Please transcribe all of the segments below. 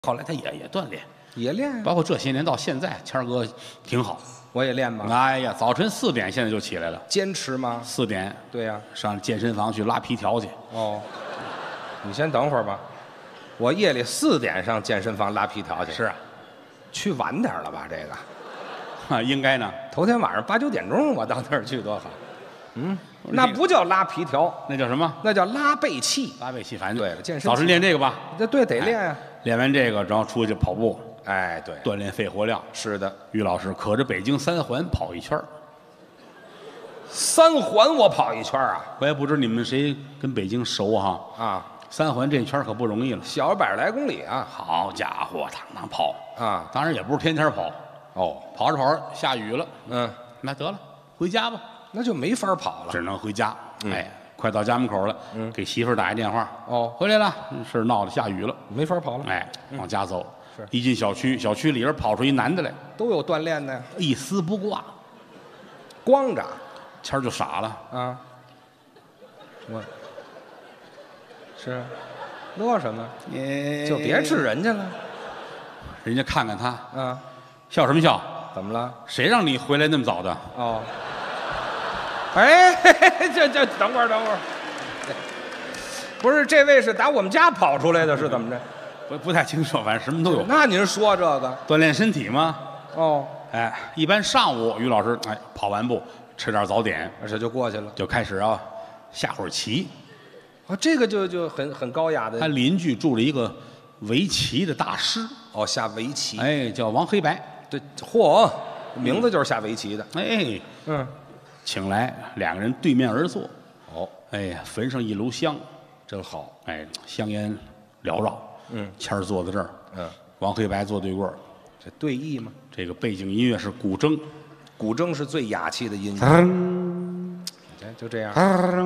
后来他也锻炼， 也练呀。 包括这些年到现在，谦儿哥挺好。 我也练吗？ 哎呀，早晨4点现在就起来了， 坚持吗？ 4点对呀。 上健身房去拉皮条去。 哦，你先等会儿吧。我夜里4点上健身房拉皮条去。 是啊， 去晚点了吧？这个啊，应该呢。 头天晚上8、9点钟我到那儿去多好。嗯，那不叫拉皮条， 那叫什么？ 那叫拉背气。 拉背气，反正对了，健身早晨练这个吧。 这对得练呀。 练完这个，然后出去跑步， 哎，对， 锻炼肺活量。 是的。 于老师可着北京3环跑一圈儿， 3环我跑一圈啊。 我也不知你们谁跟北京熟哈。 啊 ，3环这圈儿可不容易了。 小100来公里啊。 好家伙，趟趟跑啊， 当然也不是天天跑， 哦， 跑着跑着下雨了， 嗯， 那得了，回家吧， 那就没法跑了。 只能回家。哎，快到家门口了，给媳妇儿打一电话， 哦， 回来了，是闹得下雨了， 没法跑了。 哎，往家走。 是一进小区，小区里边跑出一男的来， 都有锻炼的呀。 一丝不挂， 光着谦儿就傻了。 啊。我是乐什么？就别治人家了。 人家看看他， 啊， 笑什么笑？ 怎么了？ 谁让你回来那么早的？ 哦，哎，这等会儿，不是这位是打我们家跑出来的，是怎么着？ 不太清楚，反正什么都有。 那您说这个锻炼身体嘛。 哦， 哎，一般上午于老师跑完步，吃点早点， 这就过去了。 就开始下会儿棋。 啊，这个就很高雅的。 他邻居住着一个围棋的大师， 哦，下围棋。 哎，叫王黑白。 对，嚯，名字就是下围棋的。 哎， 嗯， 请来2个人对面而坐。 哦， 哎呀，焚上一炉香， 真好。 哎，香烟缭绕。谦儿坐在这儿，王黑白坐对过儿。 这对弈吗？ 这个背景音乐是古筝， 古筝是最雅气的音乐。你看，就这样。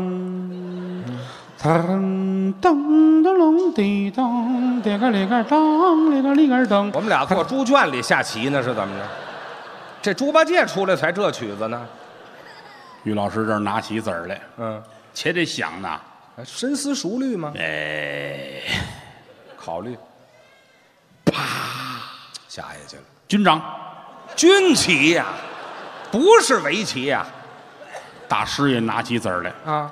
我们俩坐猪圈里下棋呢，是怎么着？这猪八戒出来才这曲子呢。 于老师这儿拿起子儿来，且得想呢， 深思熟虑吗？ 哎， 考虑，啪，下下去了。 军长， 军棋呀，不是围棋呀。 大师也拿起子儿来， 啊，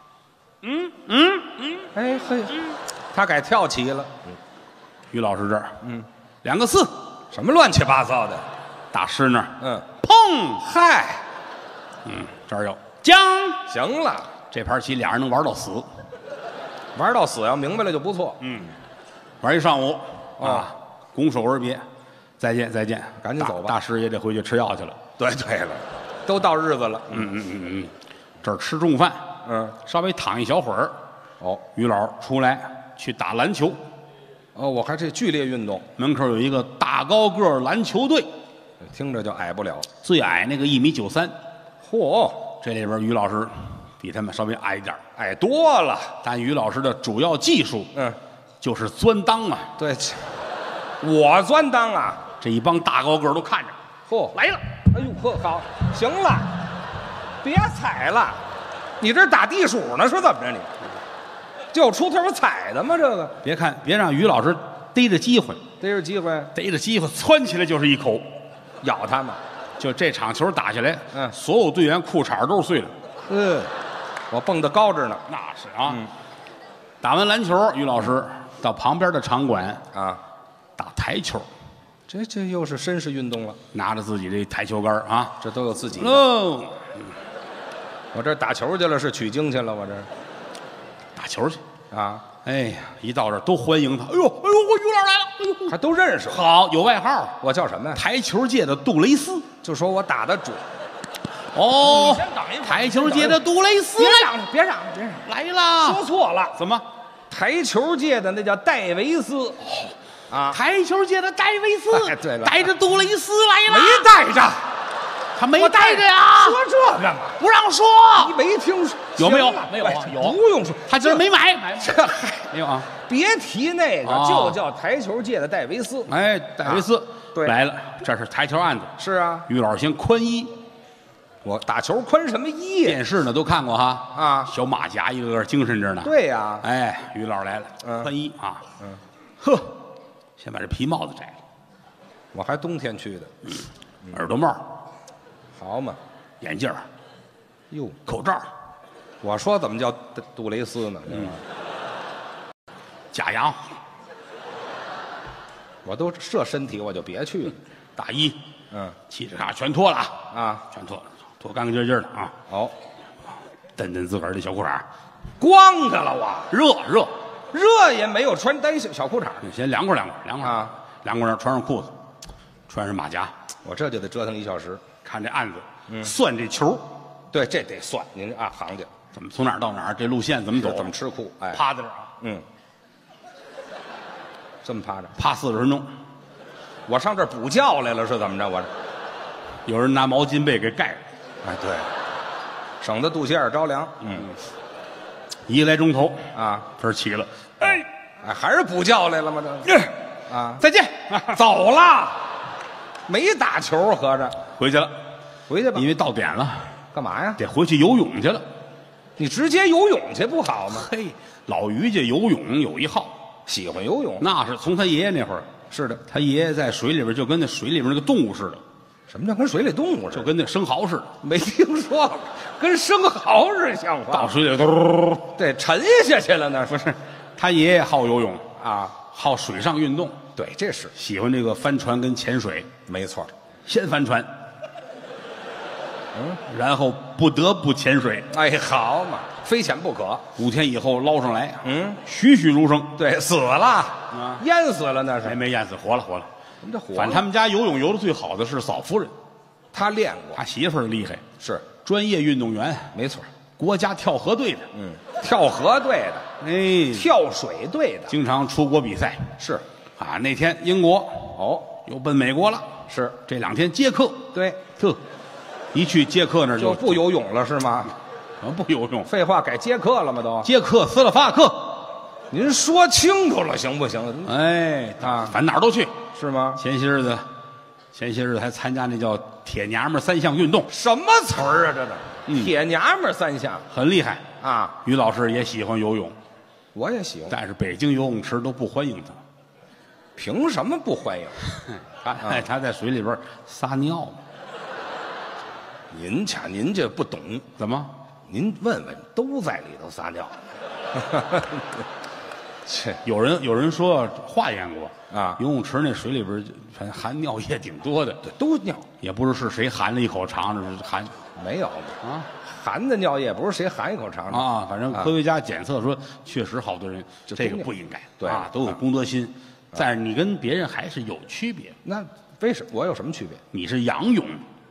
哎嘿，他改跳棋了。 于老师这儿，2个4， 什么乱七八糟的？ 大师那儿， 砰，嗨， 这儿有将， 行了， 这盘棋俩人能玩到死， 玩到死，要明白了就不错。 玩一上午啊，拱手而别，再见再见， 赶紧走吧。 大师也得回去吃药去了。 对了，都到日子了。 这儿吃中饭，稍微躺一小会儿。 哦， 于老出来去打篮球。 哦，我还这剧烈运动。 门口有一个大高个篮球队， 听着就矮不了。 最矮那个1.93米。 嚯， 这里边于老师比他们稍微矮一点， 矮多了。 但于老师的主要技术，就是钻裆啊。 对，我钻裆啊。 这一帮大高个都看着， 嚯， 来了。 哎呦呵，好，行了，别踩了，你这打地鼠呢是怎么着你？就出头踩的吗？这个别让于老师逮着机会， 逮着机会窜起来就是一口， 咬他们。 就这场球打下来，所有队员裤衩都是碎了。 我蹦得高着呢。 那是啊。打完篮球，于老师到旁边的场馆打台球。 这又是绅士运动了， 拿着自己这台球杆啊， 这都有自己的。我这打球去了，是取经去了，我这打球去啊！ 哎呀，一到这儿都欢迎他。哎呦，我于老来了，哎呦， 还都认识。 好，有外号。 我叫什么呀？ 台球界的杜蕾斯。 就说我打的准。 哦， 先等一会儿。 台球界的杜蕾斯， 别嚷， 来了。 说错了， 怎么？ 台球界的那叫戴维斯。 台球界的戴维斯， 对了， 带着杜蕾斯来了。 没带着， 他没带着呀。 说这干嘛？ 不让说。 你没听说？ 有没有？没有啊，有。 不用说， 他今儿没买。 这没有啊。 别提那个，就叫台球界的戴维斯。 哎，戴维斯对来了，这是台球案子。 是啊， 于老师先宽衣。 我打球宽什么衣？ 电视呢都看过哈。小马甲一个个精神着呢。 对呀。 哎，于老师来了，宽衣啊。呵。 先把这皮帽子摘了， 我还冬天去的。 耳朵帽、 好嘛， 眼镜、 哟， 口罩、 我说怎么叫杜蕾斯呢？ 假洋、 我都这身体，我就别去了。 大衣， 气质卡全脱了啊， 全脱了，脱干干净净的啊。 哦， 蹬蹬自个儿的小裤衩， 光着了我， 热也没有穿单小裤衩， 先凉快啊， 凉快点，穿上裤子，穿上马甲， 我这就得折腾1小时。 看这案子，算这球， 对，这得算。您按行家怎么从哪儿到哪儿，这路线怎么走， 怎么吃苦，哎， 趴在这儿啊， 这么趴着， 趴40分钟。 我上这儿补觉来了，是怎么着？我这有人拿毛巾被给盖了， 哎，对，省得肚脐眼着凉。 1个来钟头啊， 这起了，哎， 还是补觉来了吗？这啊， 再见， 走了，没打球，合着回去了， 回去吧。 因为到点了， 干嘛呀？ 得回去游泳去了。 你直接游泳去不好吗？ 嘿，老于家游泳有一号， 喜欢游泳， 那是从他爷爷那会儿。 是的， 他爷爷在水里边就跟那水里边那个动物似的。 什么叫跟水里动物似的？ 就跟那生蚝似的， 没听说过，跟生蚝似的像话。 到水里嘟， 对，沉下去了那不是。他爷爷好游泳啊， 好水上运动。 对，这是喜欢这个帆船跟潜水。 没错， 先帆船，然后不得不潜水。 哎，好嘛，非潜不可。 5天以后捞上来，栩栩如生。 对，死了啊，淹死了那是。 没淹死，活了。 什么叫活了？ 反正他们家游泳游的最好的是嫂夫人， 他练过， 他媳妇儿厉害， 是专业运动员， 没错， 国家跳河队的， 跳河队的， 哎， 跳水队的， 经常出国比赛。 是啊，那天英国又奔美国了， 是这2天捷克， 对， 一去捷克那儿就不游泳了是吗？ 不游泳， 废话，改捷克了吗？都捷克斯洛伐克， 您说清楚了行不行？ 哎啊， 反正哪儿都去。 是吗？ 前些日子还参加那叫铁娘们3项运动， 什么词儿啊？这是铁娘们3项， 很厉害啊！ 于老师也喜欢游泳， 我也喜欢， 但是北京游泳池都不欢迎他。 凭什么不欢迎？ 他在水里边撒尿嘛。 您这不懂， 怎么？ 您问问，都在里头撒尿。 有人说化验过啊， 游泳池那水里边含尿液挺多的， 对，都尿， 也不知是谁含了一口尝着是含， 没有啊， 含的尿液不是谁含一口尝尝啊，反正科学家检测说确实好多人这个不应该， 对啊，都有公德心，但是你跟别人还是有区别。 那为什么我有什么区别？ 你是仰泳，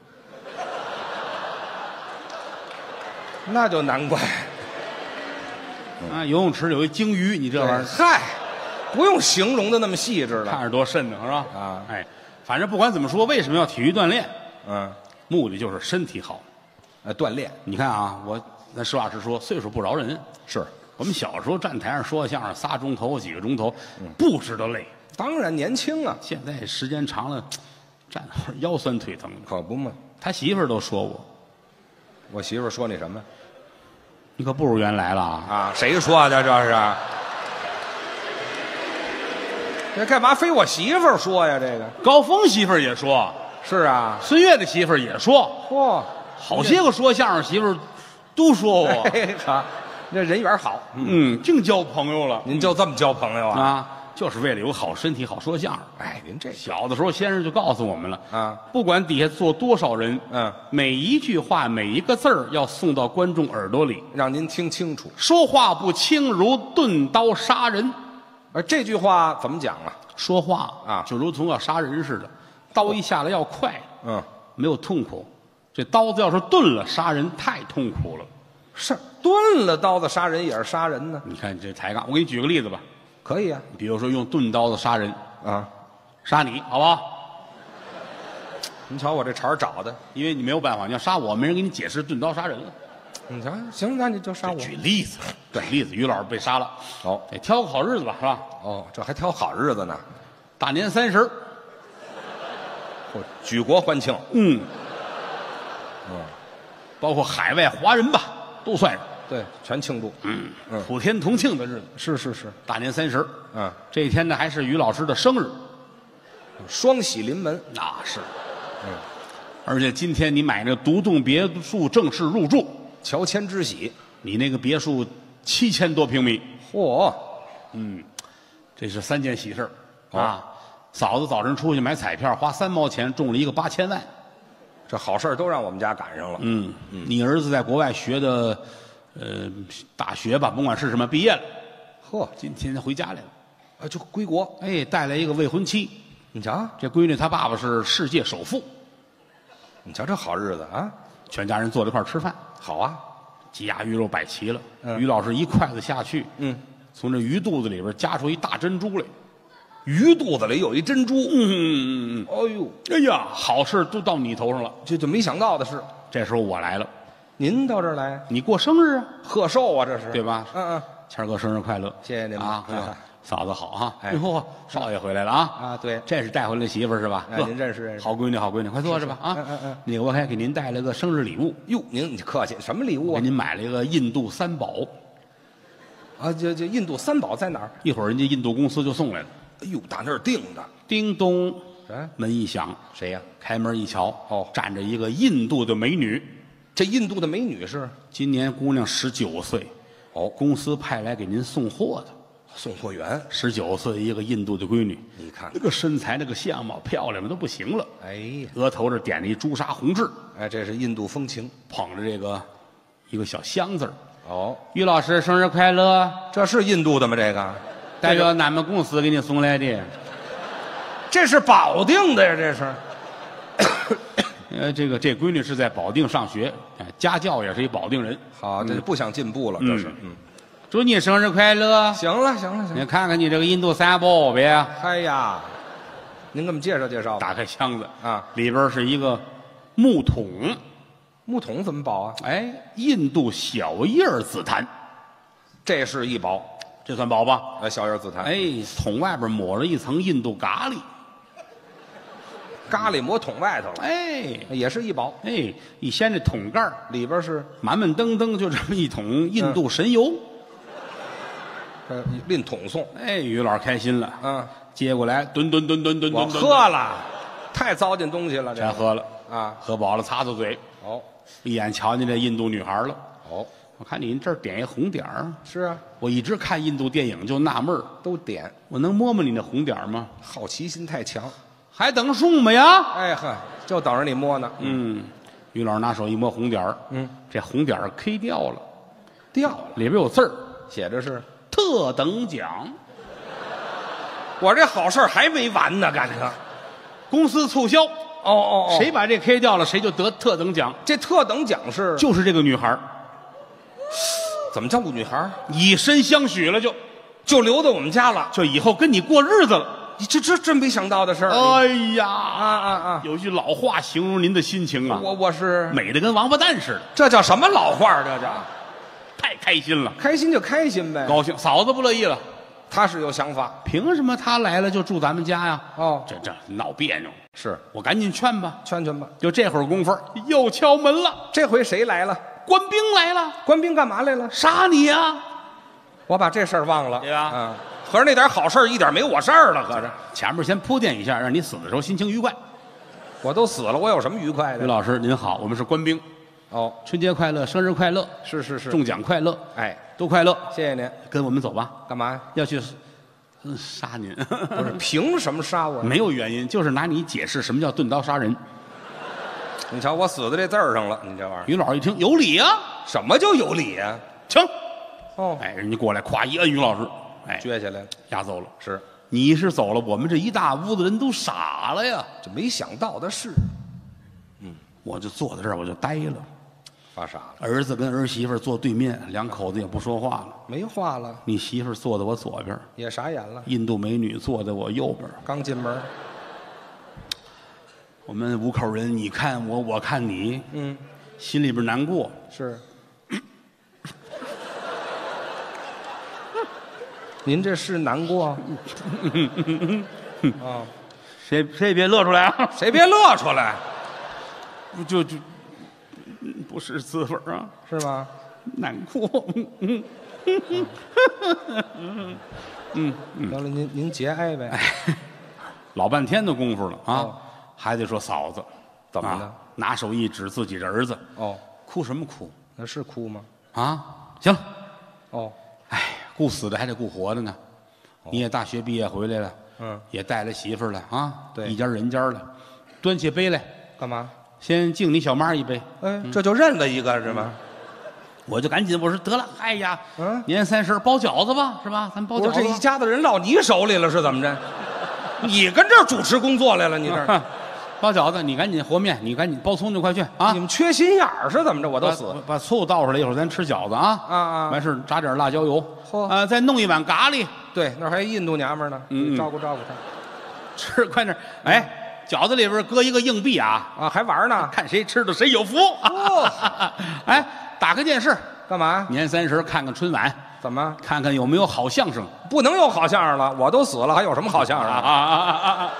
那就难怪。 啊，游泳池有一鲸鱼，你这玩意儿， 嗨，不用形容的那么细致了， 看着多瘆得慌是吧？ 啊， 哎，反正不管怎么说，为什么要体育锻炼？目的就是身体好， 锻炼。 你看啊，咱实话实说，岁数不饶人。 是我们小时候站台上说相声3钟头几个钟头，不知道累。 当然年轻啊， 现在时间长了，站会儿腰酸腿疼。 可不嘛。 他媳妇儿都说我媳妇儿说你什么？ 你可不如原来了啊！谁说的这是？这干嘛非我媳妇儿说呀？这个高峰媳妇儿也说， 是啊， 孙越的媳妇儿也说， 嚯， 好些个说相声媳妇儿都说我。 好，这人缘好， 净交朋友了。 您就这么交朋友啊？ 啊，就是为了有好身体，好说相声。 哎，您这小的时候，先生就告诉我们了啊， 不管底下坐多少人，每一句话每一个字儿要送到观众耳朵里， 让您听清楚。 说话不轻如钝刀杀人， 而这句话怎么讲啊？ 说话啊， 就如同要杀人似的，刀一下来要快，没有痛苦。这刀子要是钝了，杀人太痛苦了。 是钝了刀子杀人也是杀人呢。 你看这抬杠，我给你举个例子吧。 可以啊， 比如说用钝刀子杀人啊， 杀你好不好？ 您瞧我这茬找的， 因为你没有办法，你要杀我，没人给你解释钝刀杀人了。 你瞧，行，那你就杀我。 举例子，举例子，于老师被杀了，得挑个好日子吧，是吧？ 这还挑好日子呢， 大年30， 举国欢庆， 包括海外华人吧，都算上。 对，全庆祝。 普天同庆的日子。 是， 大年30，这一天呢还是于老师的生日， 双喜临门。 那是，而且今天你买那独栋别墅正式入住， 乔迁之喜。 你那个别墅7000多平米， 嚯， 这是3件喜事啊！嫂子早晨出去买彩票，花3毛钱中了一个8000万， 这好事都让我们家赶上了。 你儿子在国外学的，大学吧，甭管是什么，毕业了， 呵， 今天回家来了， 就归国。 哎，带来一个未婚妻。 你瞧， 这闺女她爸爸是世界首富， 你瞧这好日子啊！ 全家人坐在一块儿吃饭， 好啊， 鸡鸭鱼肉摆齐了。于老师一筷子下去，从这鱼肚子里边夹出一大珍珠来。 鱼肚子里有一珍珠。 哎呦，哎呀，好事都到你头上了。 这就没想到的是， 这时候我来了， 您到这儿来， 你过生日啊， 贺寿啊，这是对吧？谦儿哥生日快乐！ 谢谢您啊！嫂子好啊！ 哎呦，少爷回来了啊！ 对， 这是带回来的媳妇儿是吧？ 您认识？ 好闺女，好闺女，快坐着吧啊！那个我还给您带来个生日礼物。 哟，您客气，什么礼物啊？ 给您买了一个印度3宝。 这印度3宝在哪儿？ 一会儿人家印度公司就送来了。 哎呦，打那儿订的。 叮咚，门一响， 谁呀？ 开门一瞧，站着一个印度的美女。 这印度的美女是今年姑娘19岁，公司派来给您送货的， 送货员。 19岁一个印度的闺女， 你看那个身材，那个相貌，漂亮的都不行了。 哎， 额头这点了一朱砂红痣， 这是印度风情。 捧着这个一个小箱子儿。 于老师生日快乐！ 这是印度的吗？这个代表俺们公司给你送来的。 这是保定的呀，这是。 这闺女是在保定上学，家教也是一保定人。 好，这不想进步了，这是。 祝你生日快乐！ 行了。 你看看你这个印度3宝呗。 哎呀，您给我们介绍介绍。 打开箱子啊， 里边是一个木桶。 木桶怎么保啊？ 印度小叶紫檀， 这是一宝， 这算宝吧？ 小叶紫檀。 桶外边抹了一层印度咖喱。 咖喱抹桶外头了，也是一宝。 一掀这桶盖里边是满满登登，就这么一桶印度神油。 拎桶送。 于老师开心了。接过来，吨， 我喝了，太糟践东西了， 全喝了啊， 喝饱了，擦擦嘴。一眼瞧见这印度女孩了。我看你这儿点一红点儿。 是啊， 我一直看印度电影就纳闷儿， 都点。 我能摸摸你那红点儿吗？ 好奇心太强。 还等什么呀？ 就等着你摸呢。 于老师拿手一摸红点儿，这红点儿 K 掉了，里边有字儿， 写着是特等奖。 我这好事还没完呢，感情公司促销。谁把这 K 掉了，谁就得特等奖。 这特等奖就是这个女孩。 怎么叫女孩？ 以身相许了， 就留在我们家了， 就以后跟你过日子了。 这真没想到的事儿。 哎呀，有句老话形容您的心情啊， 我是美的跟王八蛋似的。 这叫什么老话？这叫太开心了。 开心就开心呗。 高兴，嫂子不乐意了。 他是有想法， 凭什么他来了就住咱们家呀？这闹别扭。 是我赶紧劝吧， 劝吧。 就这会儿功夫又敲门了。 这回谁来了？ 官兵来了。 官兵干嘛来了？ 杀你呀！ 我把这事儿忘了。 对吧？ 合着那点好事一点没我事儿了。合着前面先铺垫一下，让你死的时候心情愉快。 我都死了，我有什么愉快的？ 于老师您好，我们是官兵。春节快乐，生日快乐。 是， 中奖快乐。都快乐。 谢谢您， 跟我们走吧。 干嘛呀？ 要去杀您？ 不是，凭什么杀我？ 没有原因，就是拿你解释什么叫钝刀杀人。 你瞧，我死在这字儿上了，你这玩意儿。 于老师一听有理啊。 什么叫有理啊？ 请。人家过来，咵一摁于老师。 撅下来了， 押走了。 是， 你是走了，我们这一大屋子人都傻了呀！ 这没想到的是， 我就坐在这儿，我就呆了， 发傻了。 儿子跟儿媳妇坐对面，两口子也不说话了， 没话了。 你媳妇坐在我左边， 也傻眼了。 印度美女坐在我右边， 刚进门， 我们五口人，你看我，我看你，心里边难过。 是。您这是难过啊？ 谁别乐出来啊！ 谁别乐出来！ 就不是滋味啊， 是吗？ 难过。 行了，您节哀呗。 老半天的功夫了啊， 哦还得说嫂子， 怎么了啊？拿手一指自己的儿子， 哦， 哭什么哭那是哭吗？ 啊？行了， 哦， 哎，顾死的还得顾活的呢。你也大学毕业回来了，也带了媳妇儿了啊， 对一家人家了，端起杯来， 干嘛？ 先敬你小妈一杯。 哎，这就认了一个是吗？ 我就赶紧我说得了，哎呀， 年 30包饺子吧，是吧？咱包饺子吧。 这一家子人落你手里了是怎么着？你跟这儿主持工作来了？你这儿包饺子，你赶紧和面，你赶紧包葱就快去啊！ 你们缺心眼儿是怎么着？我都死。 把醋倒出来，一会儿咱吃饺子啊！完事炸点辣椒油，再弄一碗咖喱。 对，那还印度娘们呢，照顾照顾她。 吃快点！哎，饺子里边搁一个硬币啊！ 还玩呢？ 看谁吃的谁有福。哎，打开电视干嘛？ 年30看看春晚。 怎么？ 看看有没有好相声？ 不能有好相声了，我都死了，还有什么好相声啊？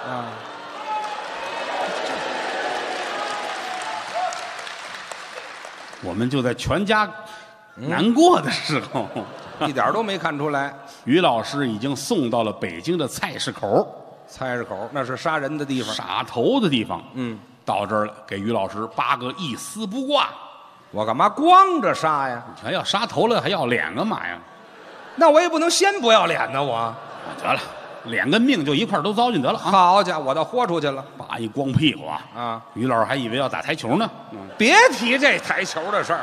我们就在全家难过的时候， 一点都没看出来。 于老师已经送到了北京的菜市口。 菜市口那是杀人的地方， 杀头的地方。到这儿了，给于老师8个一丝不挂。 我干嘛光着杀呀？ 还要杀头了，还要脸干嘛呀？ 那我也不能先不要脸呢，我。 得了，脸跟命就一块都糟践得了啊！ 好家伙，我倒豁出去了。 扒一光屁股啊！于老师还以为要打台球呢。 别提这台球的事儿，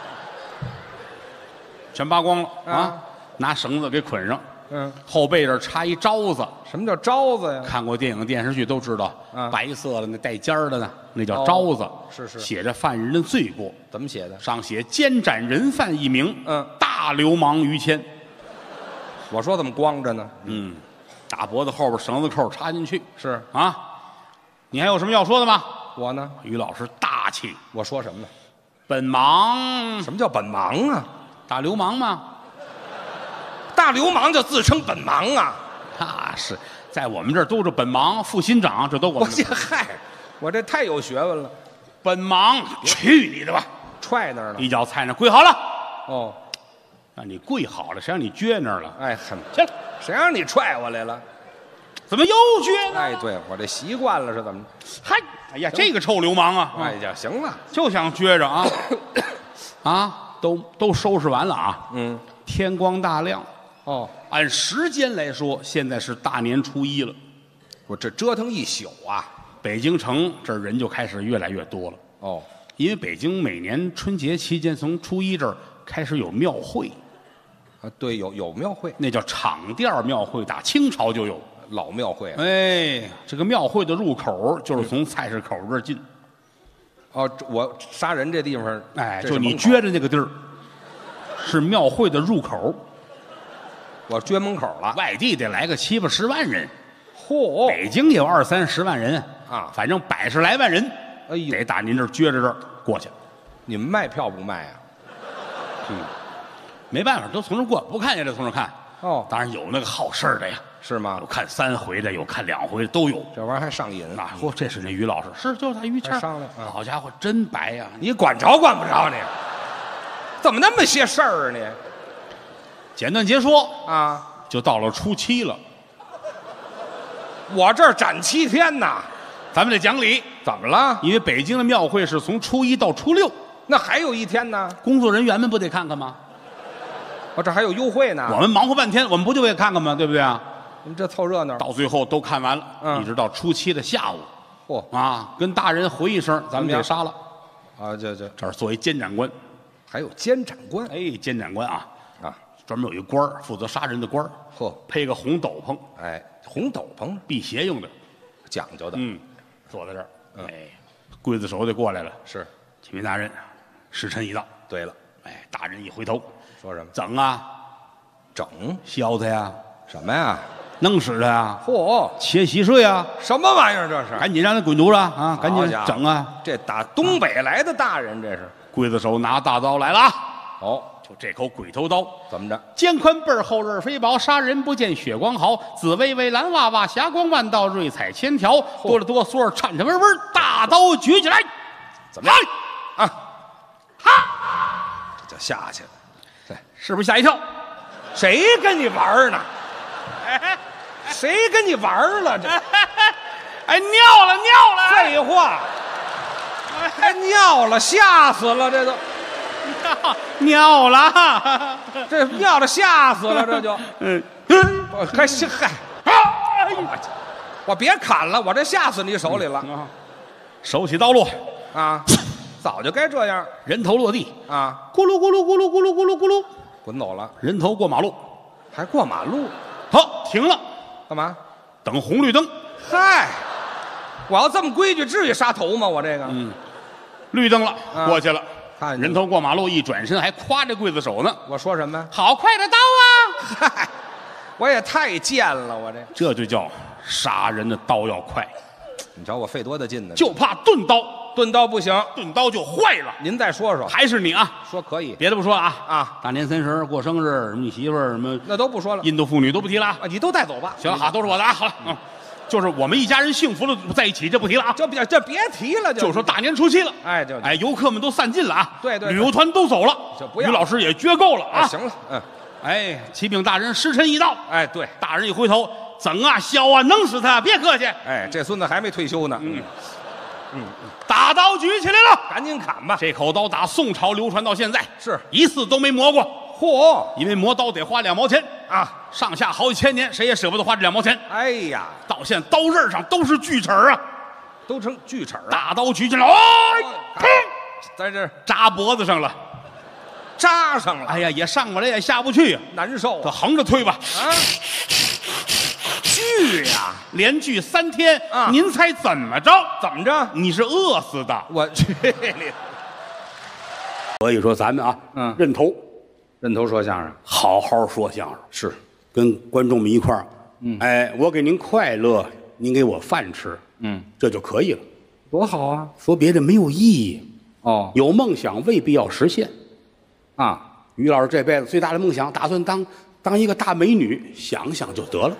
全扒光了啊！拿绳子给捆上。后背这插一招子。 什么叫招子呀？ 看过电影电视剧都知道，白色的那带尖儿的呢，那叫招子。 是写着犯人的罪过。 怎么写的？ 上写监斩人犯1名，大流氓于谦。 我说怎么光着呢？ 大脖子后边绳子扣插进去。 是啊，你还有什么要说的吗？ 我呢？ 于老师大气。 我说什么呢？ 本忙。 什么叫本忙啊？ 大流氓吗？ 大流氓就自称本忙啊？ 那是在我们这儿都是本忙、副新长，这都我们。 嗨，我这太有学问了。 本忙，去你的吧！ 踹那儿了， 一脚菜那跪好了。 哦， 让你跪好了，谁让你撅那儿了？ 哎， 去了， 谁让你踹我来了？ 怎么又撅呢？ 哎，对我这习惯了是怎么？ 嗨，哎呀，这个臭流氓啊！ 哎呀，行了， 就想撅着啊！啊，都收拾完了啊！天光大亮。 哦， 按时间来说，现在是大年初1了。 我这折腾一宿啊， 北京城这儿人就开始越来越多了。 哦， 因为北京每年春节期间，从初1这儿开始有庙会。 对，有庙会， 那叫场店庙会，打清朝就有老庙会。 哎，这个庙会的入口就是从菜市口这儿进。 哦，我杀人这地方， 哎，就你撅着那个地儿，是庙会的入口。 我撅门口了， 外地得来个7、80万人， 嚯！ 北京也有20、30万人啊， 反正100来万人， 哎呦， 得打您这儿撅着这儿过去。 你们卖票不卖啊？ 没办法，都从这儿过，不看也得从这儿看。 哦， 当然有那个好事儿的呀， 是吗？ 有看3回的，有看2回的，都有。 这玩意儿还上瘾啊！嚯，这是那于老师，是就是他于谦商量。 好家伙，真白呀！ 你管着管不着你？怎么那么些事儿啊你？ 简短截说啊， 就到了初7了。 我这儿展7天呐， 咱们得讲理。 怎么了？ 因为北京的庙会是从初1到初6， 那还有1天呢。 工作人员们不得看看吗？ 这还有优惠呢。 我们忙活半天，我们不就为看看吗？对不对啊？ 你们这凑热闹， 到最后都看完了，一直到初7的下午。 嚯啊，跟大人回一声，咱们得杀了。 啊，这儿作为监斩官， 还有监斩官。 哎，监斩官啊，专门有一官负责杀人的官。 嚯， 配个红斗篷， 哎，红斗篷辟邪用的， 讲究的。 坐在这儿，哎，刽子手得过来了。 是， 启禀大人，时辰已到。 对了， 哎，大人一回头， 说什么？ 整啊， 整， 削他呀！ 什么呀？ 弄死他呀！ 嚯， 切稀碎啊！ 什么玩意儿这是？ 赶紧让他滚犊子啊！赶紧整啊！ 这打东北来的大人，这是。 刽子手拿大刀来了啊！ 哦， 就这口鬼头刀， 怎么着？ 肩宽背厚刃飞薄，杀人不见血光毫。紫薇薇蓝娃娃，霞光万道，瑞彩千条。哆了哆嗦，颤颤巍巍，大刀举起来， 怎么样？啊， 哈！ 就下去了。 是不是吓一跳？ 谁跟你玩呢？谁跟你玩了？这哎，尿了！ 废话，还尿了，吓死了，这都尿了， 这尿了，吓死了，这就还行嗨，我别砍了，我这吓死你手里了手起刀落啊！早就该这样， 人头落地啊， 咕噜咕噜咕噜咕噜咕噜咕噜， 滚走了， 人头过马路， 还过马路， 好，停了， 干嘛？ 等红绿灯。 嗨，我要这么规矩，至于杀头吗？我这个， 绿灯了，过去了。 看人头过马路，一转身还夸这刽子手呢。 我说什么？ 好快的刀啊！ 嗨，我也太贱了，我这就叫杀人的刀要快。 你瞧我费多大劲呢？ 就怕钝刀， 钝刀不行， 钝刀就坏了。 您再说说， 还是你啊？ 说可以， 别的不说了啊啊！ 大年30儿过生日，什么你媳妇儿什么那都不说了， 印度妇女都不提了啊。 你都带走吧。 行了，好，都是我的啊。好了，就是我们一家人幸福的在一起，这不提了啊。 这别提了， 就说大年初七了， 哎， 游客们都散尽了啊， 对， 旅游团都走了， 就不要于老师也撅够了啊。 行了， 哎，启禀大人，时辰已到。 哎，对， 大人一回头，整啊，削啊，弄死他，别客气。 哎，这孙子还没退休呢， 大刀举起来了， 赶紧砍吧。 这口刀打宋朝流传到现在， 是一次都没磨过。 嚯， 因为磨刀得花2毛钱啊， 上下好几千年，谁也舍不得花这2毛钱。 哎呀， 到现在刀刃上都是锯齿啊， 都成锯齿了。 大刀举起来，砰， 在这扎脖子上了， 扎上了。 哎呀，也上不来，也下不去呀， 难受这横着推吧。 啊，锯呀， 连锯3天啊！ 您猜怎么着？ 怎么着？ 你是饿死的。 我去你！ 所以说咱们啊，认头说相声， 好好说相声， 是跟观众们一块儿，哎，我给您快乐，您给我饭吃，这就可以了。 多好啊！ 说别的没有意义。 哦， 有梦想未必要实现。 啊， 于老师这辈子最大的梦想，打算当一个大美女，想想就得了。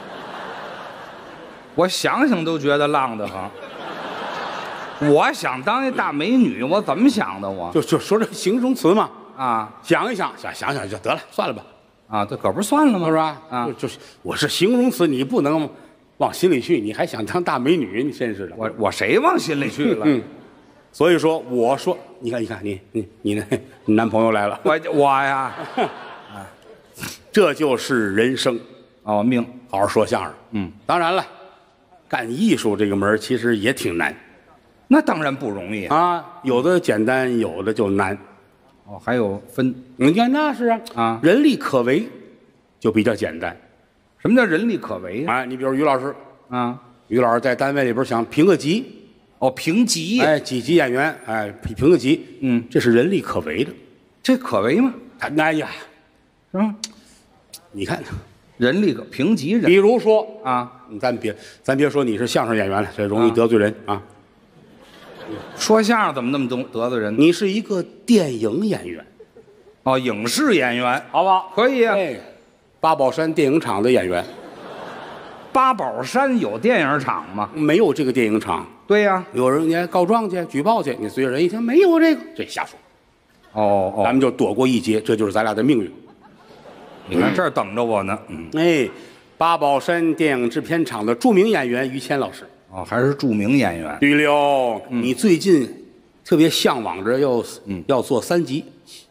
我想想都觉得浪得慌。我想当一大美女，我怎么想的？我就说这形容词嘛， 啊， 想一想，想想就得了，算了吧， 啊，这可不是算了吗？ 是吧？ 啊， 就是我是形容词，你不能往心里去，你还想当大美女，你真是的。 我谁往心里去了？ 所以说，我说，你看，你男朋友来了， 我呀， 这就是人生。 哦，命， 好好说相声。当然了，干艺术这个门其实也挺难。 那当然不容易啊，有的简单，有的就难。 哦，还有分， 你看那是啊， 人力可为，就比较简单。 什么叫人力可为啊？你比如于老师啊， 于老师在单位里边想评个级， 评级， 哎，几级演员，哎，评个级，这是人力可为的， 这可为吗？ 哎呀， 是吧？ 你看， 人力评级人， 比如说啊， 咱别说你是相声演员了，这容易得罪人啊。 说相声怎么那么得罪人？ 你是一个电影演员， 哦，影视演员， 好不好？ 可以啊。 哎，八宝山电影厂的演员。 八宝山有电影厂吗？ 没有这个电影厂。 对呀， 有人你告状去、举报去，你随着人一听没有这个，这瞎说。 哦， 咱们就躲过一劫，这就是咱俩的命运。 你看这儿等着我呢。 哎，八宝山电影制片厂的著名演员于谦老师。 哦，还是著名演员。 对了，你最近特别向往着要做3级。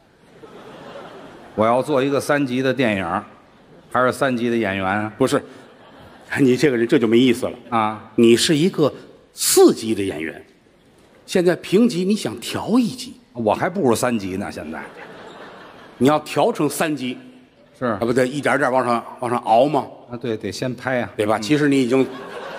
我要做一个3级的电影，还是3级的演员啊？ 不是，你这个人这就没意思了啊！ 你是一个4级的演员，现在评级你想调1级， 我还不如3级呢。现在你要调成3级， 是啊，不得一点点往上熬吗？ 啊，对，得先拍呀， 对吧？其实你已经。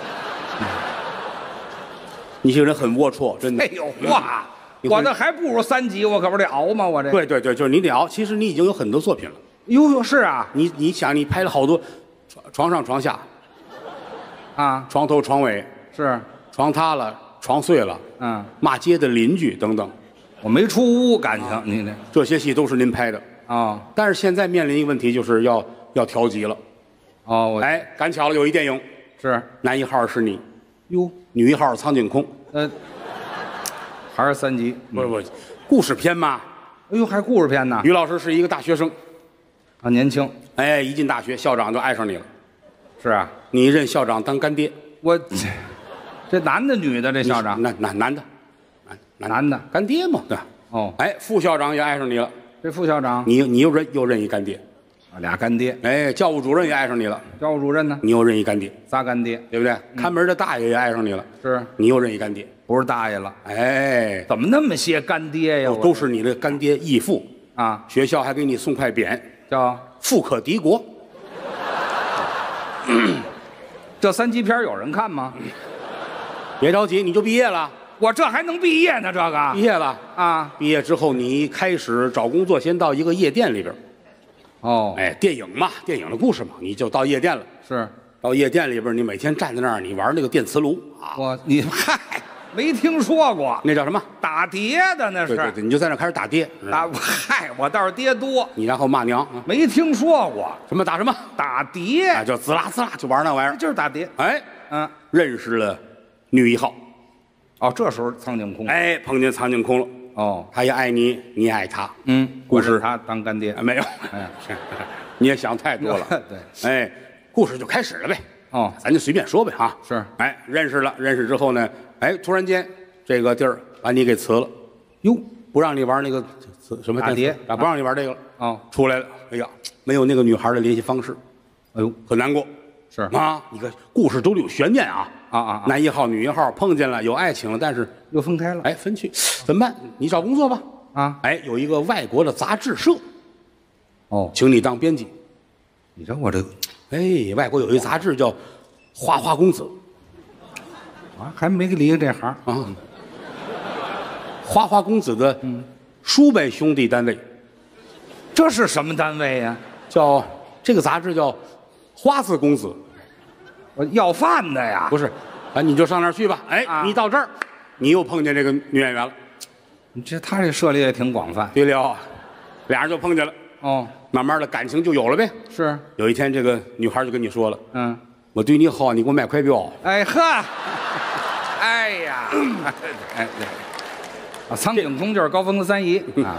你这个人很龌龊，真的。 哎呦哇！我这还不如3级，我可不得熬吗？我这。 对，就是你得熬。其实你已经有很多作品了。 哟，是啊。 你想，你拍了好多，床上床下， 啊， 床头床尾， 是床塌了，床碎了，骂街的邻居等等。 我没出屋，感情你这些戏都是您拍的啊。 但是现在面临一个问题，就是要调级了。 哦， 哎，赶巧了，有一电影是男1号是你。 哟， 女1号苍井空， 还是3级？ 不，故事片嘛。 哎呦，还故事片呢？ 于老师是一个大学生， 啊，年轻。 哎，一进大学，校长就爱上你了。 是啊， 你认校长当干爹。 我这男的女的？这校长男的， 男的干爹嘛，对。 哦， 哎，副校长也爱上你了。 这副校长你又认一干爹。 俩干爹。 哎，教务主任也爱上你了。 教务主任呢？ 你又认一干爹。 仨干爹， 对不对？看门的大爷也爱上你了。 是你又认一干爹。 不是大爷了？ 哎， 怎么那么些干爹呀？ 都是你的干爹义父啊！ 学校还给你送块匾， 叫富可敌国。 这3级片有人看吗？ 别着急，你就毕业了。 我这还能毕业呢？这个毕业了啊！ 毕业之后，你开始找工作，先到一个夜店里边。 哦， 哎，电影嘛，电影的故事嘛，你就到夜店了。 是到夜店里边，你每天站在那儿，你玩那个电磁炉啊。 你嗨，没听说过， 那叫什么？ 打碟的那是。 对，你就在那开始打碟。 嗨，我倒是爹多。 你然后骂娘， 没听说过什么打什么打碟啊，就滋啦滋啦就玩那玩意儿， 就是打碟。 哎，认识了女一号。 哦，这时候苍井空。 哎，碰见苍井空了。 哦， 他也爱你，你也爱他。 故事他当干爹没有。哎，你也想太多了。 对， 哎，故事就开始了呗。 哦， 咱就随便说呗哈。 是， 哎，认识了，认识之后呢，哎，突然间这个地儿把你给辞了， 哟， 不让你玩那个什么打碟啊，不让你玩这个了。 哦， 出来了，哎呀，没有那个女孩的联系方式， 哎呦， 很难过。 是啊，你看故事都有悬念啊。男一号女一号碰见了，有爱情了，但是又分开了。 哎，分去怎么办？你找工作吧。 啊， 哎，有一个外国的杂志社， 哦， 请你当编辑。 你瞧我这个， 哎，外国有一杂志叫《花花公子》 啊，还没离这行啊。花花公子的叔辈兄弟单位， 这是什么单位呀？ 叫这个杂志叫花字公子。 我要饭的呀？ 不是，啊，你就上那儿去吧。哎，你到这儿，你又碰见这个女演员了。 他这涉猎也挺广泛。 对了，俩人就碰见了。 哦， 慢慢的感情就有了呗。 是， 有一天这个女孩就跟你说了，我对你好，你给我买块表。 哎呵，哎呀，哎对，啊，苍井空就是高峰的三姨啊。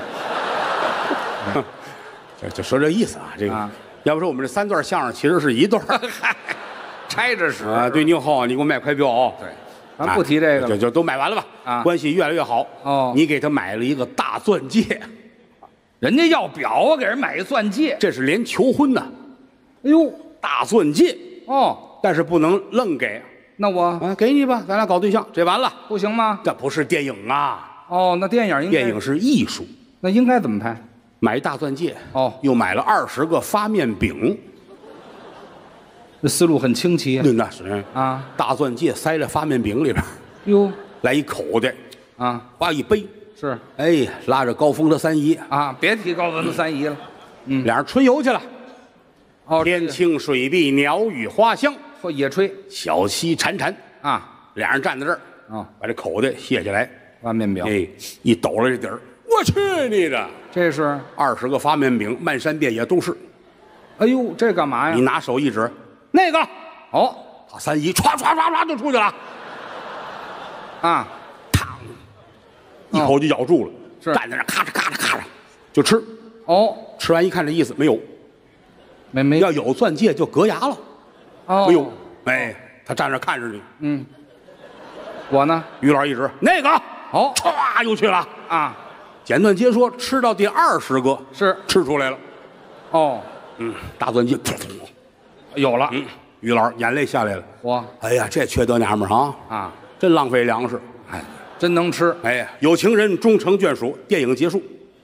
就说这意思啊，这个，要不说我们这3段相声其实是一段。 拆着使啊！对你好，你给我买块表。 对，咱不提这个了， 就都买完了吧？啊，关系越来越好。 哦， 你给他买了一个大钻戒， 人家要表，我给人买一钻戒， 这是连求婚呢。 哎呦， 大钻戒哦， 但是不能愣给。 那我给你吧，咱俩搞对象，这完了不行吗？ 这不是电影啊！ 哦，那电影是艺术， 那应该怎么拍？ 买一大钻戒，又买了20个发面饼。 这思路很清奇那是啊， 大钻戒塞在发面饼里边， 哟， 来一口袋啊， 花一杯是， 哎呀，拉着高峰的三姨啊，别提高峰的三姨了， 俩人春游去了。 哦， 天清水碧，鸟语花香， 或野炊， 小溪潺潺啊， 俩人站在这儿啊， 把这口袋卸下来， 发面饼， 哎，一抖了这底儿，我去你的！ 这是 20个发面饼，漫山遍野都是。 哎呦，这干嘛呀？ 你拿手一指，那个哦， 他三姨唰唰唰唰就出去了， 啊， 嘡，一口就咬住了， 是站在那咔嚓咔嚓咔嚓就吃。 哦， 吃完一看这意思没有， 没要有钻戒就硌牙了。 哦， 没有，哎，他站那看着你。 我呢？ 于老师一指那个， 哦， 歘又去了啊。 简短截说，吃到第20个是吃出来了。 哦， 大钻戒有了。 于老师眼泪下来了。 我， 哎呀，这缺德娘们儿啊，真浪费粮食。 哎，真能吃。 哎呀，有情人终成眷属。电影结束。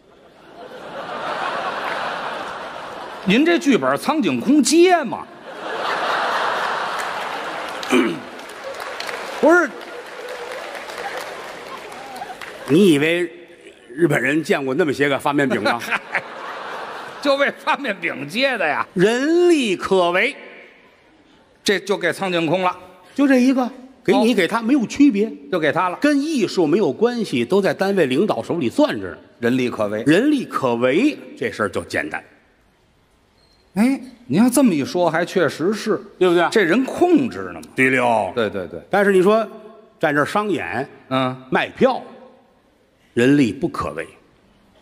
您这剧本苍井空接吗？不是， 你以为日本人见过那么些个发面饼吗？ 就为发面饼接的呀， 人力可为， 这就给苍井空了， 就这一个，给你给他没有区别， 就给他了， 跟艺术没有关系，都在单位领导手里攥着， 人力可为， 人力可为，这事儿就简单。 哎，您要这么一说，还确实是， 对不对？ 这人控制呢嘛。 对了， 对对对。 但是你说站这儿商演，卖票，人力不可为。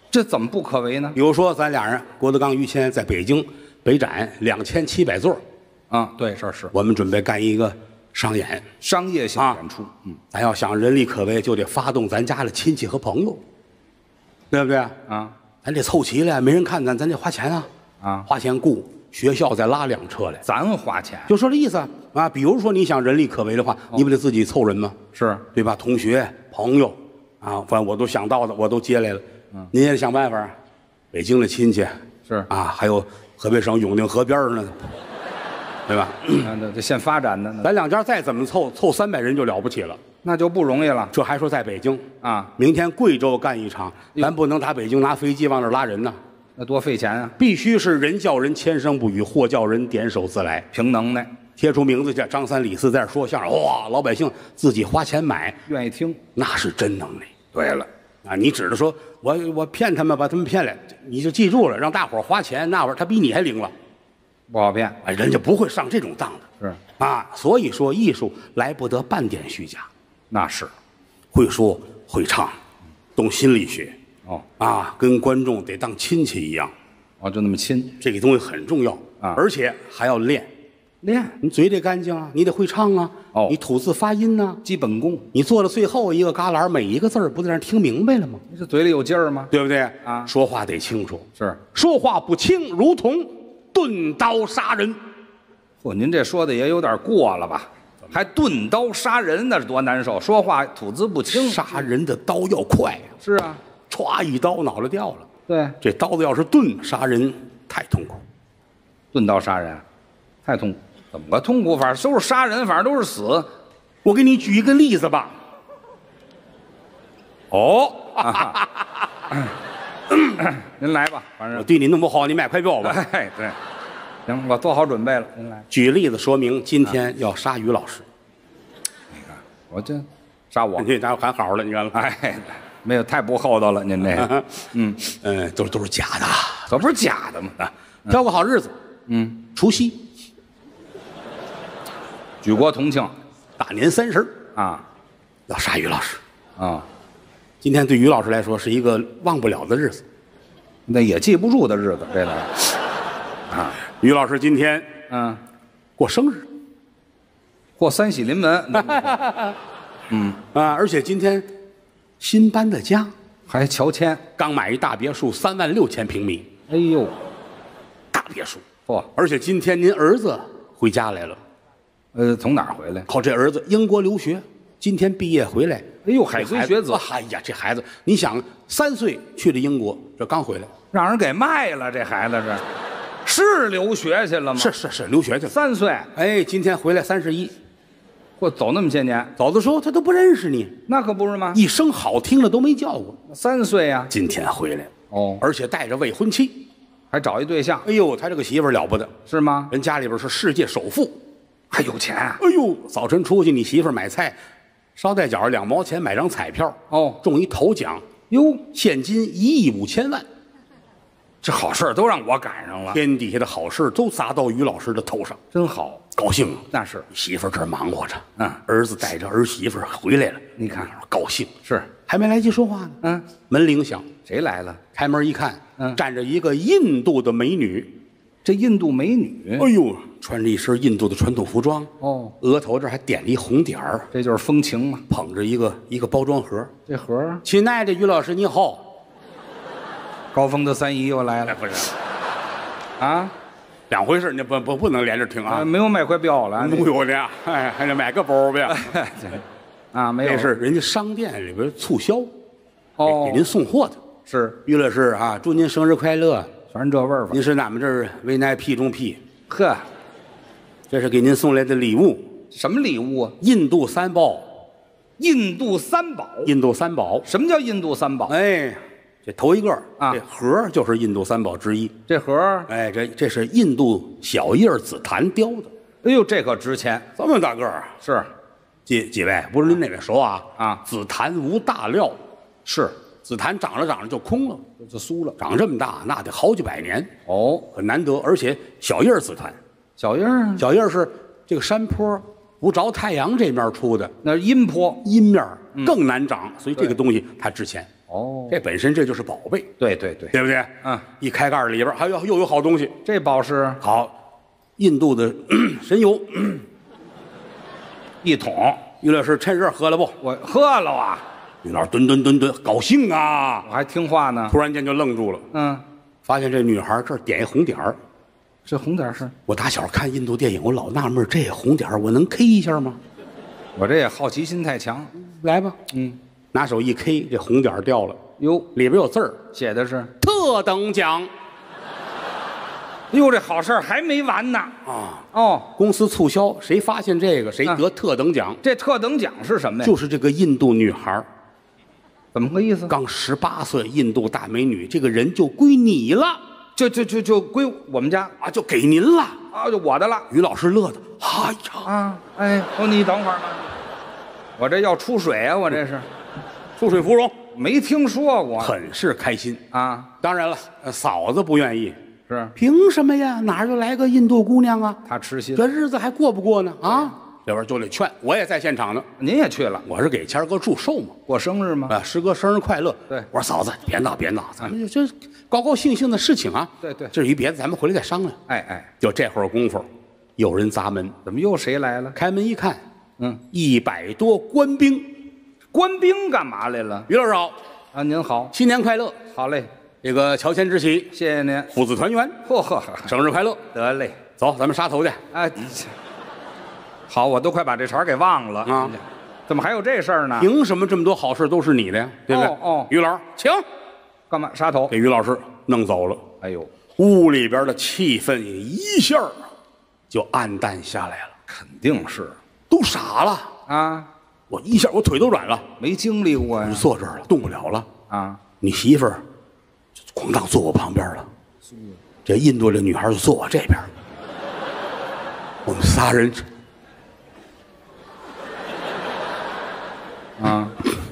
这怎么不可为呢？ 比如说，咱俩人郭德纲、于谦在北京北展2700座， 啊，对，这是我们准备干一个商演， 商业性演出。 咱要想人力可为，就得发动咱家的亲戚和朋友，对不对？ 啊， 咱得凑齐了，没人看咱得花钱啊，花钱雇学校再拉辆车来， 咱花钱， 就说这意思啊。比如说你想人力可为的话，你不得自己凑人吗？ 是对吧？同学、朋友啊，反正我都想到的，我都接来了。您也得想办法。北京的亲戚是啊，还有河北省永定河边呢，对吧？ 这现发展的呢， 咱两家再怎么凑300人就了不起了， 那就不容易了。 这还说在北京啊， 明天贵州干一场，咱不能打北京拿飞机往那儿拉人呢， 那多费钱啊！ 必须是人叫人千声不语，货叫人点手自来， 凭能耐， 贴出名字去，张三李四在这说相声，哇，老百姓自己花钱买， 愿意听， 那是真能耐。 对了， 啊，你指着说我骗他们，把他们骗来，你就记住了，让大伙儿花钱，那会儿他比你还灵了， 不好骗。 哎，人家不会上这种当的。 是啊，所以说艺术来不得半点虚假， 那是会说会唱，懂心理学哦啊，跟观众得当亲戚一样， 哦，就那么亲这个东西很重要啊， 而且还要练。 练你嘴得干净啊，你得会唱啊， 哦你吐字发音呢， 基本功， 你做到最后一个旮旯，每一个字儿不得让人听明白了吗？ 这嘴里有劲儿吗？ 对不对啊说话得清楚， 是。 说话不清，如同钝刀杀人。 嚯，您这说的也有点过了吧？还钝刀杀人，那是多难受！说话吐字不清， 杀人的刀要快呀， 是啊， 歘一刀脑袋掉了。 对， 这刀子要是钝，杀人太痛苦。 钝刀杀人，太痛苦。怎么个痛苦法？都是杀人，反正都是死。 我给你举一个例子吧。 哦，您来吧，反我正对你那么好，你买块表吧。 哎，对，行，我做好准备了，您来。 举例子说明今天要杀于老师。 你看，我这杀我， 你咱喊好了，你看了？ 哎，没有太不厚道了，您这个， 都是假的， 可不是假的吗？ 啊，挑个好日子，除夕、 举国同庆大年30 啊要杀于老师。 啊， 今天对于老师来说是一个忘不了的日子。 那也记不住的日子，这个啊， 于老师今天过生日， 过三喜临门， 而且今天新搬的家， 还乔迁。 刚买一大别墅，36000平米， 哎呦， 大别墅。 嚯， 而且今天您儿子回家来了， 从哪儿回来？ 靠，这儿子英国留学，今天毕业回来。 哎呦，海归学子， 哎呀，这孩子，你想3岁去的英国，这刚回来， 让人给卖了，这孩子是留学去了吗？ 是留学去了。 3岁， 哎，今天回来31， 嚯，走那么些年， 走的时候他都不认识你， 那可不是吗？ 一声好听的都没叫过。 3岁呀， 今天回来， 哦， 而且带着未婚妻。 还找一对象， 哎呦，他这个媳妇儿了不得， 是吗？ 人家里边是世界首富， 还有钱啊？ 哎呦，早晨出去，你媳妇儿买菜，捎带脚2毛钱买张彩票， 哦， 中一头奖， 哟， 现金1亿5千万。 这好事都让我赶上了， 天底下的好事都砸到于老师的头上， 真好， 高兴啊！ 那是媳妇儿这儿忙活着，儿子带着儿媳妇儿回来了， 你看高兴， 是还没来及说话呢，门铃响， 谁来了？ 开门一看，站着一个印度的美女。 这印度美女， 哎呦，穿着一身印度的传统服装， 哦， 额头这儿还点了一红点儿， 这就是风情嘛。 捧着一个包装盒。 这盒儿， 亲爱的于老师你好。 高峰的3姨又来了， 不是， 啊， 两回事，你不能连着听啊。 没有买块表了， 没有的，哎，还得买个包呗。 啊，没有， 这是人家商店里边促销， 哦， 给您送货的。 是于老师啊，祝您生日快乐！ 全是这味儿吧？ 您是俺们这儿VIP中 P， 呵， 这是给您送来的礼物， 什么礼物啊？ 印度三宝。 印度三宝。 印度三宝， 什么叫印度三宝？ 哎，这头一个啊这盒儿就是印度三宝之一。 这盒儿， 哎，这是印度小叶紫檀雕的， 哎呦，这可值钱。 这么大个儿啊！ 是几位，不是您哪位熟啊？ 啊紫檀无大料， 是， 紫檀长着长着就空了， 就酥了。 长这么大，那得好几百年， 哦， 很难得。而且小叶紫檀， 小叶儿， 小叶是这个山坡不着太阳这面出的， 那是阴坡。 阴面更难长，所以这个东西它值钱。 哦， 这本身这就是宝贝， 对对对， 对不对？ 嗯， 一开盖里边还有又有好东西， 这宝石好，印度的神油， 一桶， 于老师趁热喝了不？ 我喝了啊， 于老师吨，高兴啊！ 我还听话呢。 突然间就愣住了， 嗯， 发现这女孩这儿点一红点儿。 这红点是？ 我打小看印度电影，我老纳闷这红点儿我能 K 一下吗？ 我这也好奇心太强。 来吧， 嗯， 拿手一 K，这红点儿掉了， 哟， 里边有字儿， 写的是， 特等奖哟，这好事儿还没完呢。 啊！ 哦， 公司促销，谁发现这个谁得特等奖。 这特等奖是什么呀？ 就是这个印度女孩儿怎么个意思？ 刚18岁，印度大美女，这个人就归你了就归我们家啊，就给您了。 啊，就我的了于老师乐的，哎呀， 啊！哎，你等会儿吧，我这要出水啊，我这是出水芙蓉， 没听说过很是开心。 啊。 当然了，嫂子不愿意， 是凭什么呀？哪儿就来个印度姑娘啊？ 他痴心， 这日子还过不过呢？啊，这边就得劝，我也在现场呢。 您也去了我是给谦儿哥祝寿嘛， 过生日吗？ 啊，师哥生日快乐。 对我说嫂子，别闹，咱们就高高兴兴的事情啊。 对对至于别的，咱们回来再商量。 哎， 就这会儿功夫，有人砸门， 怎么又谁来了？ 开门一看 ，100 多官兵。 官兵干嘛来了？ 于老师好， 啊，您好， 新年快乐！ 好嘞， 这个乔迁之喜， 谢谢您。 父子团圆， 嚯， 生日快乐！ 得嘞， 走，咱们杀头去。 哎，好，我都快把这茬给忘了啊！ 怎么还有这事儿呢？ 凭什么这么多好事都是你的呀？对不对？ 哦， 于老师，请干嘛杀头？ 给于老师弄走了。 哎呦， 屋里边的气氛一下就暗淡下来了， 肯定是都傻了啊！ 我一下我腿都软了， 没经历过呀就，坐这儿了，动不了了啊！ 你媳妇儿就咣当坐我旁边了，这印度这女孩就坐我这边，我们仨人啊，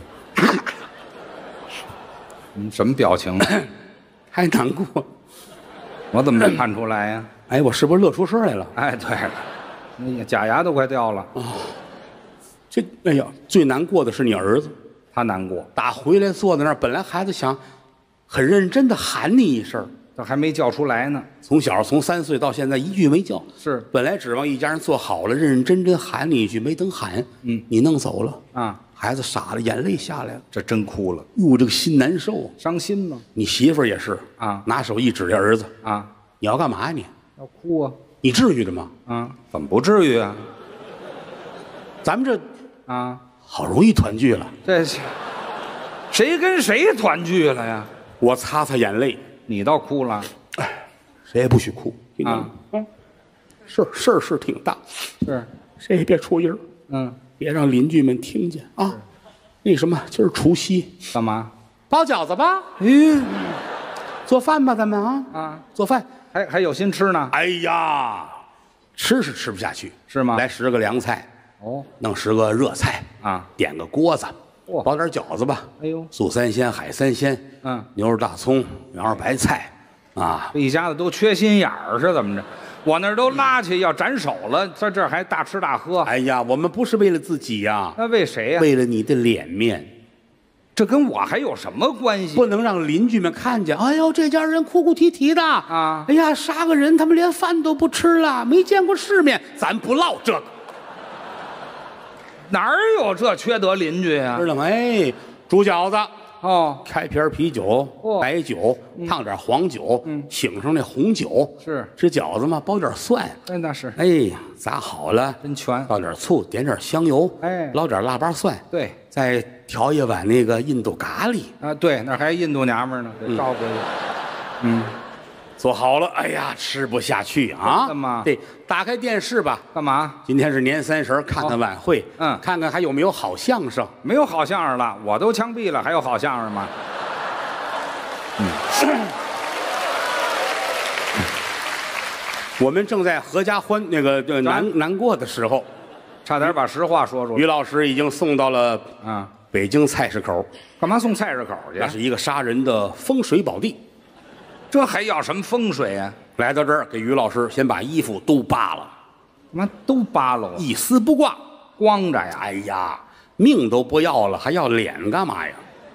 什么表情？ 太难过。 我怎么没看出来呀？ 哎，我是不是乐出声来了？ 哎，对了，那假牙都快掉了。 哎呀，最难过的是你儿子， 他难过， 打回来坐在那儿，本来孩子想很认真的喊你一声， 他还没叫出来呢。 从3岁到现在一句没叫。 是， 本来指望一家人做好了，认认真真喊你一句，没等喊，你弄走了啊， 孩子傻了，眼泪下来了， 这真哭了， 哟，这个心难受， 伤心吗？ 你媳妇儿也是啊， 拿手一指这儿子啊， 你要干嘛呀你？ 要哭啊？ 你至于的吗？ 啊，怎么不至于啊？ 咱们这啊， 好容易团聚了， 这谁跟谁团聚了呀？ 我擦擦眼泪， 你倒哭了， 谁也不许哭啊！ 事儿是挺大， 是， 谁也别出音儿，别让邻居们听见啊。那什么，今儿除夕， 干嘛？ 包饺子吧，做饭吧，咱们啊，做饭， 还有心吃呢？ 哎呀，吃是吃不下去， 是吗？ 来10个凉菜，弄10个热菜啊， 点个锅子，包点饺子吧。 哎呦， 素3鲜，海3鲜，牛肉大葱，羊肉白菜，啊， 这一家子都缺心眼儿是怎么着？我那儿都拉去要斩首了，在这儿还大吃大喝。 哎呀，我们不是为了自己呀， 那为谁呀？ 为了你的脸面。 这跟我还有什么关系？ 不能让邻居们看见。哎呦，这家人哭哭啼啼的啊！ 哎呀，杀个人，他们连饭都不吃了，没见过世面。咱不唠这个， 哪儿有这缺德邻居呀？ 知道吗？哎，煮饺子，开瓶啤酒，白酒，烫点黄酒，请上那红酒。 是吃饺子嘛，包点蒜。 哎，那是。 哎呀，砸好了， 真全。 倒点醋，点点香油， 哎， 捞点腊八蒜。 对。 再调一碗那个印度咖喱啊，对，那还印度娘们呢，得照顾你。 做好了，哎呀，吃不下去啊！ 干嘛？ 对，打开电视吧。 干嘛？ 今天是年30，看看晚会，看看还有没有好相声。 没有好相声了，我都枪毙了，还有好相声吗？ 我们正在合家欢那个难过的时候。 差点把实话说出来。 于老师已经送到了北京菜市口。 干嘛送菜市口去？ 那是一个杀人的风水宝地。 这还要什么风水啊？ 来到这儿，给于老师先把衣服都扒了。 干嘛都扒了？ 一丝不挂， 光着呀！ 哎呀，命都不要了，还要脸干嘛呀？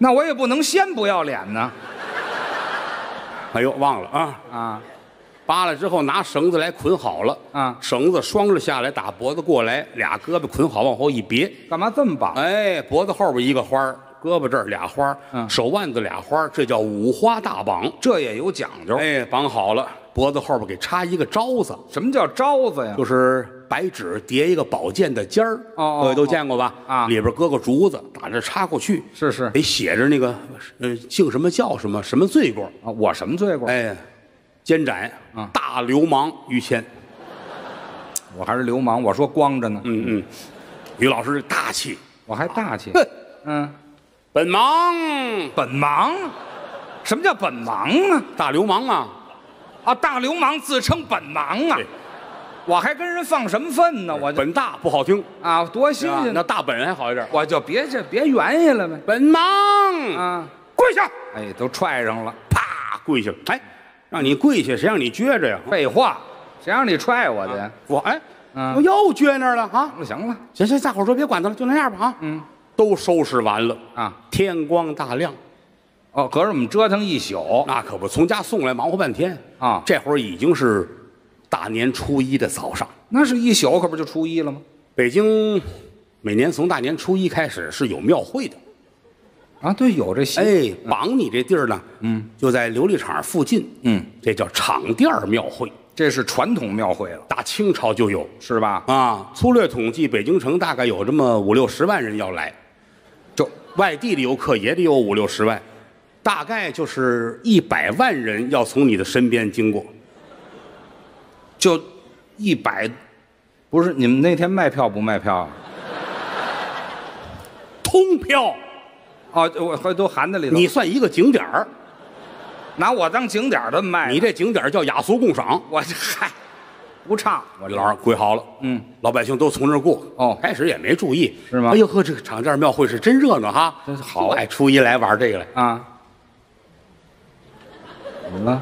那我也不能先不要脸呢。 哎呦，忘了啊！ 啊， 扒了之后拿绳子来捆好了啊绳子双着下来，打脖子过来，俩胳膊捆好往后一别， 干嘛这么绑？ 哎，脖子后边一个花儿，胳膊这儿俩花儿，手腕子俩花儿，这叫五花大绑。 这也有讲究。 哎，绑好了，脖子后边给插一个招子， 什么叫招子呀？ 就是白纸叠一个宝剑的尖儿，各位都见过吧？ 啊里边搁个竹子，打这插过去， 是得写着那个，姓什么叫什么什么罪过啊，我什么罪过？ 哎，监斩大流氓于谦。 我还是流氓，我说光着呢。 于老师大气， 我还大气。 本忙， 本忙，什么叫本忙啊？ 大流氓啊！ 啊，大流氓自称本忙啊！我还跟人放什么粪呢？我本大不好听啊，多新鲜！ 那大本还好一点。 我就别圆下了呗。 本忙啊， 跪下！ 哎，都踹上了， 啪跪下了。哎，让你跪下，谁让你撅着呀？ 废话，谁让你踹我的呀？ 我我又撅那儿了啊！ 行了， 行，大伙儿说别管他了，就那样吧啊！都收拾完了啊， 天光大亮。 哦，可是我们折腾一宿， 那可不，从家送来忙活半天啊。 这会儿已经是大年初一的早上， 那是一宿，可不就初一了吗？ 北京每年从大年初一开始是有庙会的啊，对，有这些。 哎，绑你这地儿呢，就在琉璃厂附近，这叫场店庙会， 这是传统庙会了， 打清朝就有， 是吧？ 啊，粗略统计，北京城大概有这么50-60万人要来， 就外地的游客也得有50-60万。大概就是100万人要从你的身边经过， 就100，不是你们那天卖票不卖票啊？ 通票， 哦，我都含在里头。 你算一个景点儿， 拿我当景点这么卖？ 你这景点叫雅俗共赏。 我这嗨，不唱， 我这老二跪好了，老百姓都从这儿过。 哦， 开始也没注意， 是吗？ 哎呦呵，这个场店庙会是真热闹哈， 真好。 哎，初一来玩这个来啊。怎么了？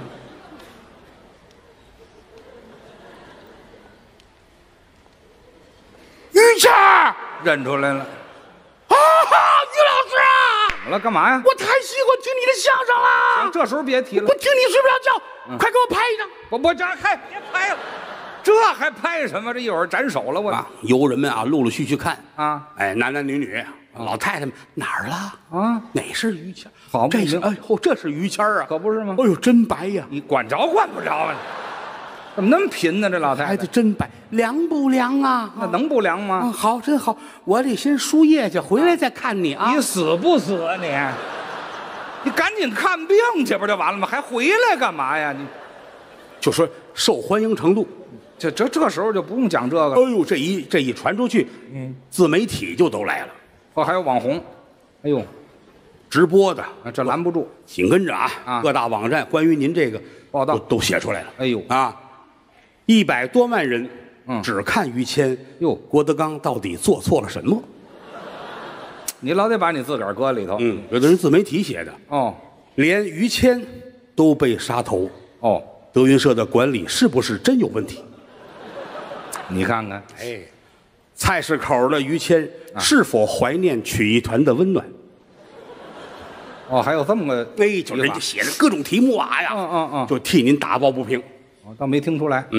于谦认出来了啊！于老师啊！ 怎么了？干嘛呀？ 我太喜欢听你的相声了。 这时候别提了， 我听你睡不着觉，快给我拍一张。 我这还别拍了，这还拍什么？这一会儿斩首了我。 游人们啊，陆陆续续看啊， 哎，男男女女，老太太们哪儿了啊？ 哪是于谦？ 好， 这是哎呦，这是于谦啊， 可不是吗？ 哎呦，真白呀！ 你管着管不着啊？怎么那么贫呢？这老太太真白，凉不凉啊？ 那能不凉吗？ 好，真好，我得先输液去，回来再看你啊。 你死不死啊你？你赶紧看病去不就完了吗？还回来干嘛呀？你就说受欢迎程度， 这时候就不用讲这个。 哎呦，这一传出去，自媒体就都来了。 哦，还有网红，哎呦， 直播的， 这拦不住。 紧跟着啊，各大网站关于您这个报道都写出来了。 哎呦啊，100多万人，只看于谦。 哟， 郭德纲到底做错了什么？ 你老得把你自个儿搁里头。 有的人自媒体写的。 哦， 连于谦都被杀头。 哦， 德云社的管理是不是真有问题？ 你看看， 哎，菜市口的于谦是否怀念曲艺团的温暖？ 哦，还有这么个， 就人家写的各种题目啊呀，就替您打抱不平。 我倒没听出来。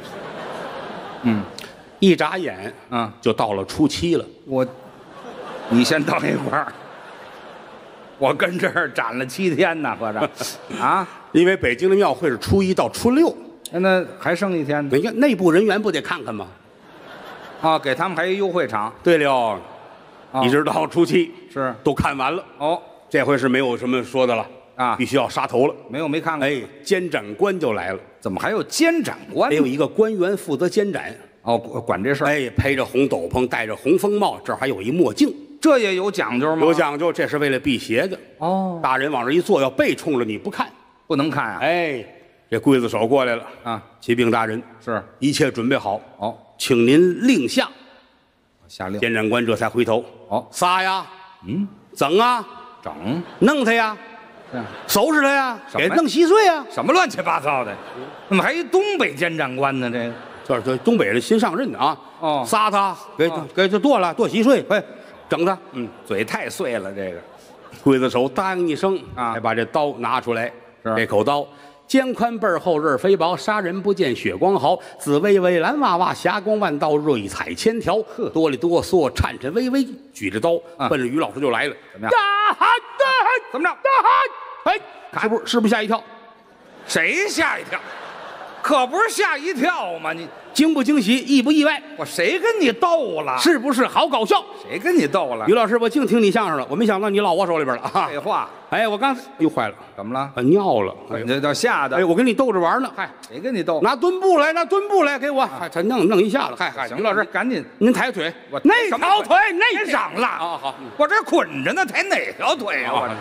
一眨眼，就到了初七了。 你先等一会儿，我跟这儿展了7天呢，合着啊， 因为北京的庙会是初一到初六， 那还剩1天呢。 你看内部人员不得看看吗？ 啊，给他们还一优惠场。 对了，一直到初七是都看完了。 哦， 这回是没有什么说的了啊，必须要杀头了。 没看过。 哎，监斩官就来了。 怎么还有监斩官？ 得有一个官员负责监斩。 哦，管这事儿。 哎，披着红斗篷，戴着红风帽，这儿还有一墨镜。 这也有讲究吗？ 有讲究，这是为了辟邪的。 哦， 大人往这一坐，要背冲着你不看， 不能看啊。 哎，这刽子手过来了啊！ 启禀大人， 是一切准备好。 哦， 请您令下。 下令。 监斩官这才回头。 哦， 杀呀！整啊！ 整！ 弄他呀！收拾他呀！给弄稀碎呀！ 什么乱七八糟的？怎么还一东北监斩官呢？ 这东北人新上任的啊！ 哦， 杀他，给他剁了，剁稀碎，快整他！ 嘴太碎了，这个刽子手答应一声啊才把这刀拿出来。 是这口刀，肩宽背厚刃飞薄，杀人不见血光毫。紫薇薇蓝哇哇，霞光万道，瑞彩千条。哆里哆嗦，颤颤巍巍，举着刀奔着于老师就来了。 怎么样？ 大喊大喊， 怎么着？ 大喊！哎，是不是吓一跳？ 谁吓一跳？可不是吓一跳吗？你惊不惊喜，意不意外？ 我谁跟你斗了？ 是不是好搞笑？ 谁跟你斗了于？老师，我净听你相声了，我没想到你落我手里边了啊！ 废话， 哎，我刚才又坏了， 怎么了？ 尿了。哎呦， 这叫吓的。 哎，我跟你逗着玩呢，嗨， 谁跟你斗？ 拿墩布来，拿墩布来给我，嗨，才弄一下子，嗨， 行于老师， 赶紧， 您抬腿， 我那什么条腿，那别嚷了啊，好， 我这捆着呢，抬哪条腿啊？我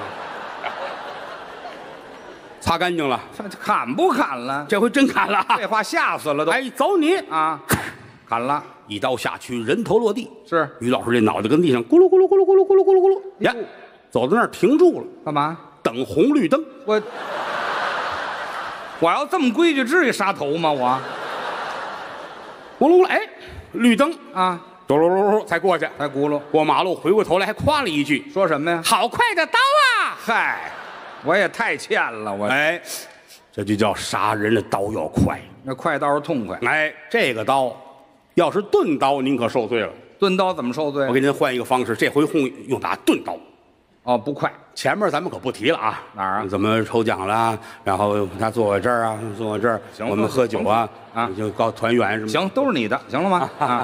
擦干净了， 这砍不砍了？ 这回真砍了啊！ 废话，吓死了都！ 哎，走你！ 啊，砍了， 一刀下去，人头落地。 是于老师这脑袋跟地上咕噜咕噜咕噜咕噜咕噜咕噜咕噜呀，走到那儿停住了， 干嘛？ 等红绿灯。 我要这么规矩，至于杀头吗？我咣隆了，哎，绿灯， 啊， 咚隆隆隆才过去， 抬轱辘， 过马路回过头来还夸了一句说什么呀：“？ 好快的刀啊嗨，我也太欠了，我！” 哎，这就叫杀人的刀要快。 那快刀痛快， 哎，这个刀要是钝刀，您可受罪了。 钝刀怎么受罪我？给您换一个方式，这回用打钝刀。 哦，不快， 前面咱们可不提了啊， 哪儿啊怎么抽奖了？然后他坐我这儿啊，坐我这儿， 行我们喝酒啊， 啊就搞团圆什么的。 行，都是你的，行了吗？啊，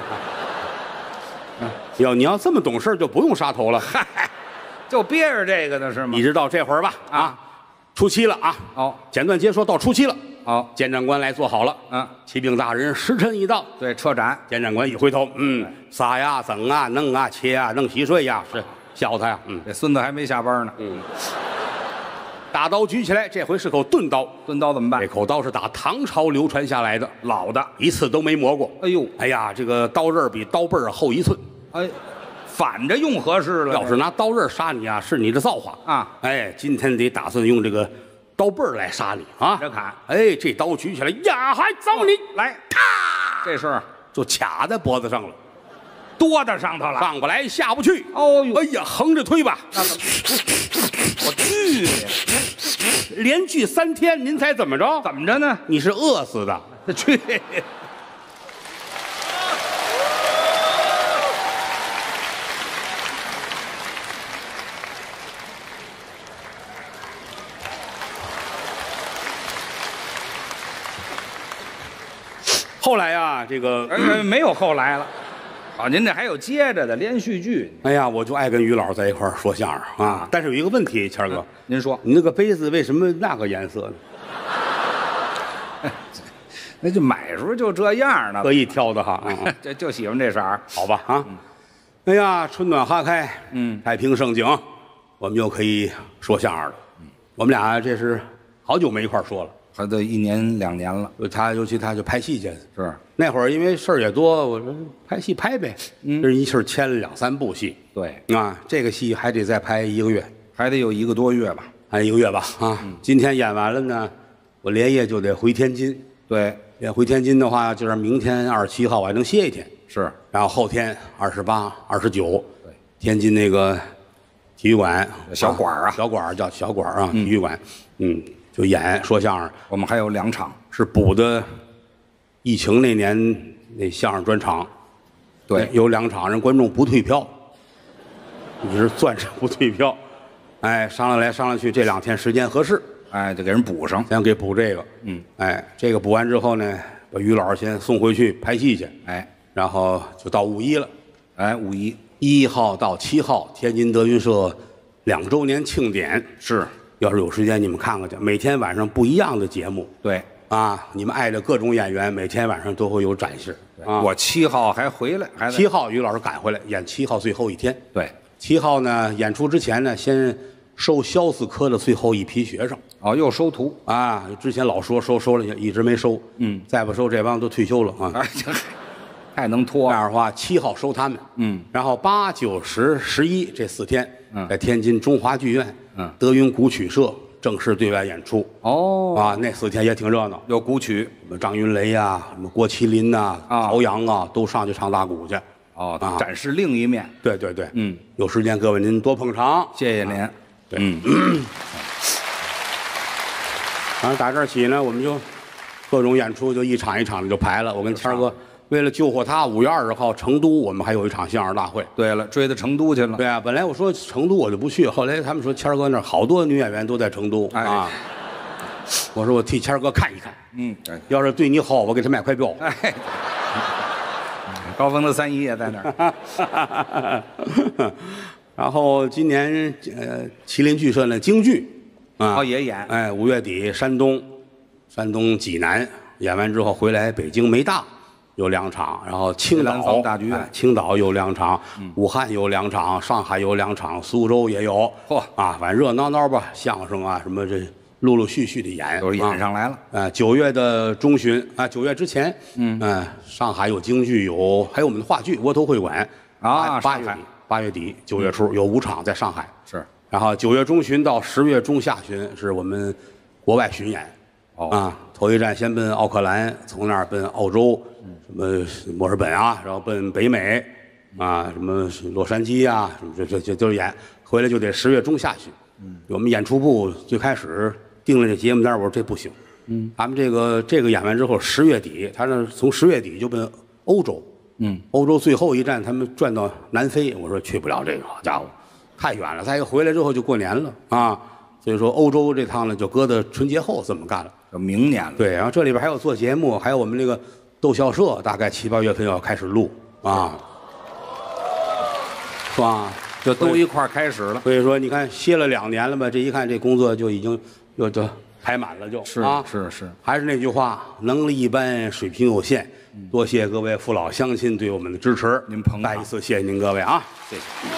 你要这么懂事，就不用杀头了。 嗨，就憋着这个呢是吗你？知道这会儿吧？ 啊， 初七了啊。 哦， 简短截说到初七了， 好， 监长官来做好了。 嗯， 启禀大人，时辰已到。 对，车展， 监长官一回头，杀呀、整啊、弄啊、切啊、弄稀碎呀，是笑他呀。 这孙子还没下班呢。 大刀举起来，这回是口钝刀。 钝刀怎么办这？口刀是打唐朝流传下来的， 老的， 一次都没磨过。 哎呦， 哎呀，这个刀刃比刀背儿厚1寸。 哎，反着用合适了。 要是拿刀刃杀你啊，是你的造化啊！ 哎，今天得打算用这个刀背儿来杀你啊！ 这砍， 哎，这刀举起来呀，还走你， 来， 咔， 这是就卡在脖子上了， 多的上头了。 上不来下不去。 哦呦， 哎呀，横着推吧， 我去， 连锯3天，您猜怎么着？ 怎么着呢？ 你是饿死的。 去， 后来呀，这个， 没有后来了。好，您这还有接着的连续剧。 哎呀，我就爱跟于老师在一块儿说相声啊。但是有一个问题，谦儿哥， 您说， 你那个杯子为什么那个颜色呢？ 那就买时候就这样呢， 特意挑的哈。 就喜欢这色儿。 好吧啊。哎呀，春暖花开，太平盛景，我们又可以说相声了。我们俩这是好久没一块儿说了。 还得1年2年了。 尤其他就拍戏去， 是， 那会儿因为事儿也多，我说拍戏拍呗，这一气儿签了2、3部戏对， 啊，这个戏还得再拍1个月， 还得有1个多月吧。 还1个月吧啊。今天演完了呢，我连夜就得回天津。 对， 回天津的话，就是明天27号我还能歇1天， 是， 然后后天28、29，对，天津那个体育馆小馆儿啊小馆儿叫小馆儿啊，体育馆，就演说相声。 我们还有2场。 是补的疫情那年那相声专场， 对， 有2场人观众不退票，你是攥着不退票，哎，商量来商量去，这2天时间合适， 哎，就给人补上。 咱给补这个，哎，这个补完之后呢，把于老师先送回去拍戏去， 哎， 然后就到5一了， 哎，5一 1号到7号，天津德云社2周年庆典， 是， 要是有时间你们看看去，每天晚上不一样的节目， 对， 啊，你们爱的各种演员，每天晚上都会有展示。啊， 我7号还回来，还 7号于老师赶回来演7号最后一天。 对 ，7号呢演出之前呢，先收肖四科的最后一批学生。 哦，又收徒啊，之前老说了，一直没收。再不收这帮都退休了啊。 哎，这太能拖。 这样的话，7号收他们。然后8、9、10、11这4天，在天津中华剧院，德云古曲社正式对外演出。 哦， 啊，那4天也挺热闹， 有古曲， 什么张云雷呀，什么郭麒麟呐，曹阳啊，都上去唱大鼓去。 哦，展示另一面。 对对对，有时间各位您多捧场， 谢谢您。 对，然后打这儿起呢，我们就各种演出就一场一场的就排了。我跟谦儿哥为了救活他，5月20号成都我们还有一场相声大会。 对了，追到成都去了。 对啊，本来我说成都我就不去，后来他们说谦儿哥那儿好多女演员都在成都啊。我说我替谦儿哥看一看，要是对你好，我给他买块表。 哎，高峰的3姨也在那儿。 然后今年麒麟剧社那京剧啊也演。 哎，5月底山东济南演完之后回来北京梅大有2场，然后青岛大剧院， 青岛有2场，武汉有2场，上海有2场，苏州也有。 嚯啊，反正热闹闹吧，相声啊什么这陆陆续续的演， 都演上来了。 9月的中旬啊，9月之前，上海有京剧，还有我们的话剧窝头会馆啊 ，8月底9月初有5场在上海。 是， 然后9月中旬到10月中下旬是我们国外巡演。头一站先奔奥克兰，从那儿奔澳洲，什么墨尔本啊，然后奔北美，啊，什么洛杉矶啊，什么这都是演，回来就得10月中下旬。我们演出部最开始定了这节目单，我说这不行。咱们这个演完之后，10月底，他那从10月底就奔欧洲。欧洲最后一站他们转到南非，我说去不了这个，好家伙，太远了。再一个回来之后就过年了啊，所以说欧洲这趟呢就搁到春节后这么干了。 明年了。 对，然后这里边还有做节目，还有我们这个逗笑社，大概7、8月份要开始录啊，是吧？ 就都一块开始了。 所以说，你看歇了2年了吧？这一看这工作就已经就排满了，就是啊， 是。 还是那句话，能力一般，水平有限。多谢各位父老乡亲对我们的支持， 您捧场。 再一次谢谢您各位啊，谢谢。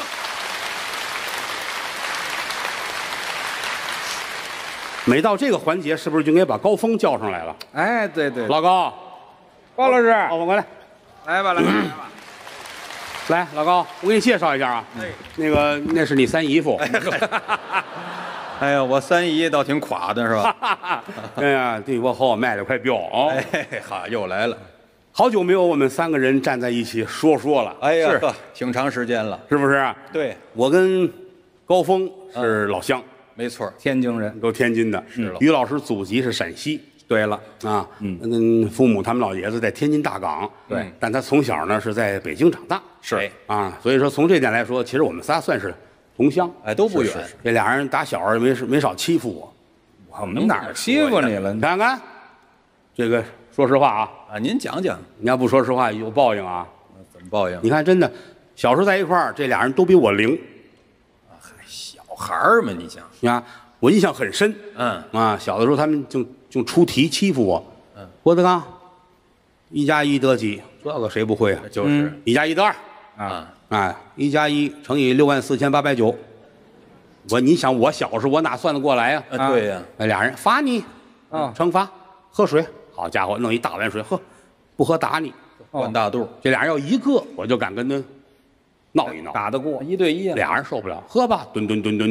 每到这个环节，是不是就应该把高峰叫上来了？ 哎，对， 老高， 高老师， 高峰过来， 来吧， 来，老高，我给你介绍一下啊。那个那是你3姨夫。 哎呀，我3姨倒挺垮的是吧？ 哎呀，对我好卖了块表啊！ 哎哈，又来了， 好久没有我们3个人站在一起说了。 哎呀，挺长时间了， 是不是？ 对， 我跟高峰是老乡。 没错， 天津人， 都天津的。 是了。 于老师祖籍是陕西。 对了啊，父母他们老爷子在天津大港。 对， 但他从小呢是在北京长大。 是啊，所以说从这点来说，其实我们仨算是同乡。 哎，都不远。 这俩人打小没少欺负我。 我们哪儿欺负你了？ 你看看，这个说实话啊，您讲讲， 你要不说实话有报应啊。 怎么报应？ 你看，真的，小时候在一块儿，这俩人都比我灵。 小孩儿嘛，你想， 你看，我印象很深。小的时候他们就出题欺负我。郭德纲，1加1得几？这个谁不会啊？ 就是 1加1得2。1加1乘以64890。你想我小时候我哪算得过来呀？ 对呀。 俩人罚你，惩罚喝水。好家伙，弄一大碗水喝，不喝打你， 灌大肚。 这俩人要一个，我就敢跟他闹一闹， 打得过 1对1啊。 俩人受不了，喝吧，吨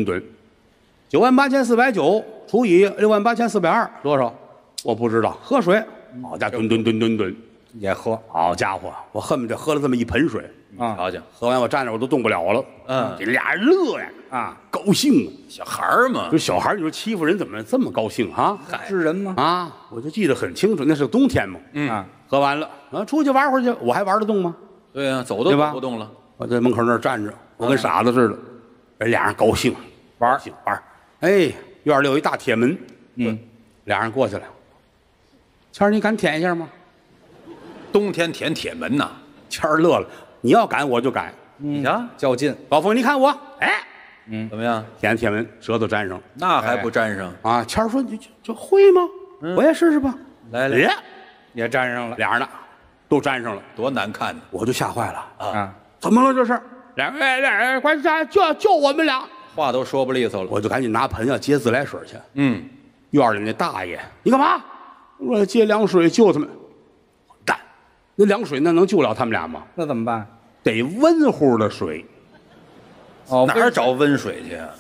，98490除以68420多少？我不知道。喝水，好家伙，吨， 也喝。 好家伙，我恨不得喝了这么一盆水。 好家伙， 喝完我站着我都动不了了。这俩人乐呀，高兴啊！ 小孩儿嘛， 就小孩，你说欺负人怎么这么高兴啊？ 是人吗？ 啊，我就记得很清楚，那是冬天嘛。喝完了出去玩会儿去，我还玩得动吗？ 对呀，走都走不动了。 我在门口那儿站着，我跟傻子似的。人俩人高兴玩。哎，院里有一大铁门。俩人过去了。谦儿，你敢舔一下吗？ 冬天舔铁门呐！ 谦儿乐了。你要敢我就敢。 你瞧， 较劲。 高峰，你看我， 怎么样？ 舔铁门，舌头粘上， 那还不粘上啊？谦儿说：“你这会吗？我也试试吧。” 来， 也粘上了， 俩人呢，都粘上了， 多难看呢！ 我就吓坏了啊！ 怎么了这是？俩人快就我们俩， 话都说不利索了。 我就赶紧拿盆要接自来水去。院里那大爷，你干嘛？我说接凉水救他们。蛋，那凉水那能救了他们俩吗？ 那怎么办？ 得温乎的水。 哪儿找温水去啊？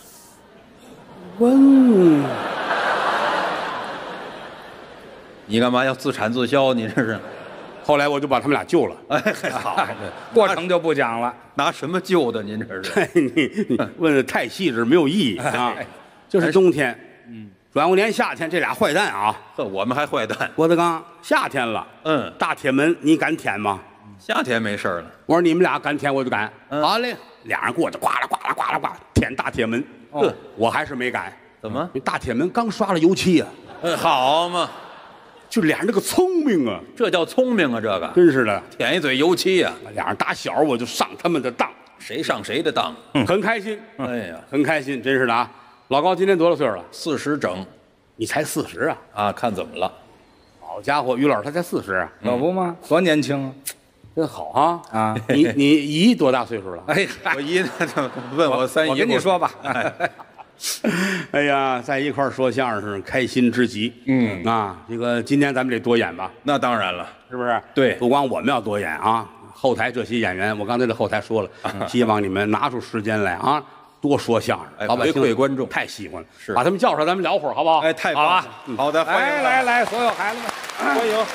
你干嘛要自产自销？你这是？ 后来我就把他们俩救了。 哎，好， 过程就不讲了。 拿什么救的？您这是？ 你问的太细致，没有意义啊。就是冬天，转过年夏天，这俩坏蛋啊！ 呵，我们还坏蛋。 郭德纲，夏天了，大铁门你敢舔吗？ 夏天没事了。 我说你们俩敢舔，我就敢。好嘞，俩人过去，呱啦呱啦呱啦呱啦舔大铁门。我还是没敢。 怎么？ 大铁门刚刷了油漆呀。 好嘛， 就俩人这个聪明啊， 这叫聪明啊，这个真是的。 舔一嘴油漆呀， 俩人打小我就上他们的当， 谁上谁的当， 很开心。 哎呀， 很开心，真是的啊。老高今年多少岁了 ？40整。 你才40啊？ 啊，看怎么了？ 好家伙，于老师他才40啊， 可不吗？多年轻啊！ 真好啊！ 啊， 你姨多大岁数了？ 哎， 我姨呢？问我三姨， 我跟你说吧， 哎呀，在一块儿说相声是开心之极。这个今年咱们得多演吧？ 那当然了， 是不是？ 对， 不光我们要多演啊，后台这些演员，我刚才在后台说了，希望你们拿出时间来啊，多说相声，老百姓回馈观众太喜欢了。 是， 把他们叫出来，咱们聊会儿，好不好？ 哎，太棒了！好的，欢迎来，所有孩子们，欢迎。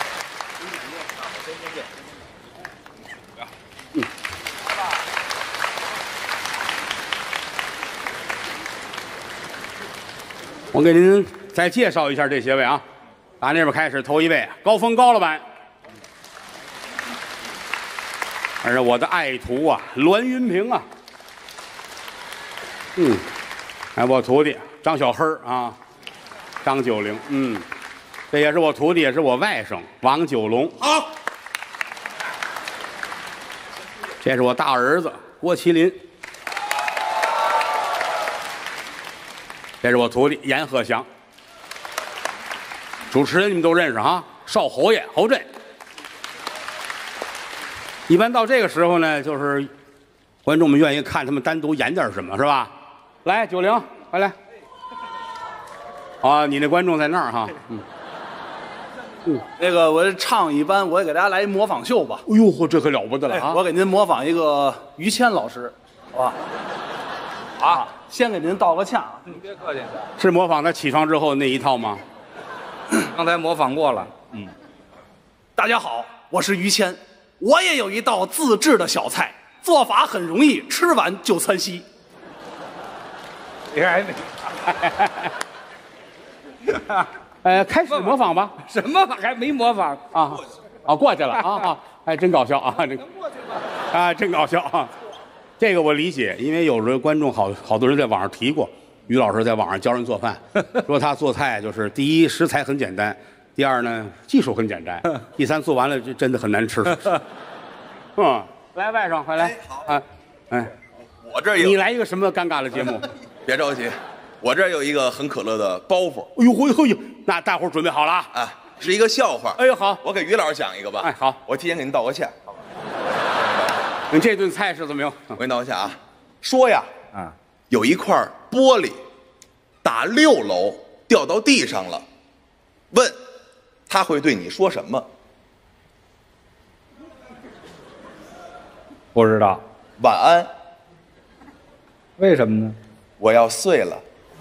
我给您再介绍一下这些位啊，打那边开始，头一位高峰高老板，而是我的爱徒啊，栾云平啊，还我徒弟张小黑啊，张九龄，这也是我徒弟，也是我外甥王九龙。好，这是我大儿子郭麒麟。这是我徒弟阎鹤祥，主持人你们都认识哈，少侯爷侯震。一般到这个时候呢，就是观众们愿意看他们单独演点什么，是吧？来，九龄，快来。啊，你那观众在那儿哈。 那个我唱一般，我也给大家来一模仿秀吧。 哎呦嚯，这可了不得了啊！ 我给您模仿一个于谦老师，好吧？啊，先给您道个歉啊。 您别客气， 是模仿他起床之后那一套吗？ 刚才模仿过了。 大家好，我是于谦，我也有一道自制的小菜，做法很容易，吃完就窜稀。 你还开始模仿吧。 什么还没模仿啊？过去了啊！哎，真搞笑啊！这真搞笑啊！这个我理解，因为有的观众好多人在网上提过，于老师在网上教人做饭，说他做菜就是第一食材很简单，第二呢技术很简单，第三做完了就真的很难吃。来外甥快来。好啊， 我这有你来一个什么尴尬的节目？ 别着急，我这有一个很可乐的包袱。 哎呦，那大伙儿准备好了啊？ 啊，是一个笑话。 哎呦好， 我给于老师讲一个吧。 哎好， 我提前给您道个歉。 你这顿菜是怎么样？ 我给你道个歉啊。说呀，有一块玻璃打6楼掉到地上了，问他会对你说什么？ 不知道， 晚安。 为什么呢？ 我要碎了。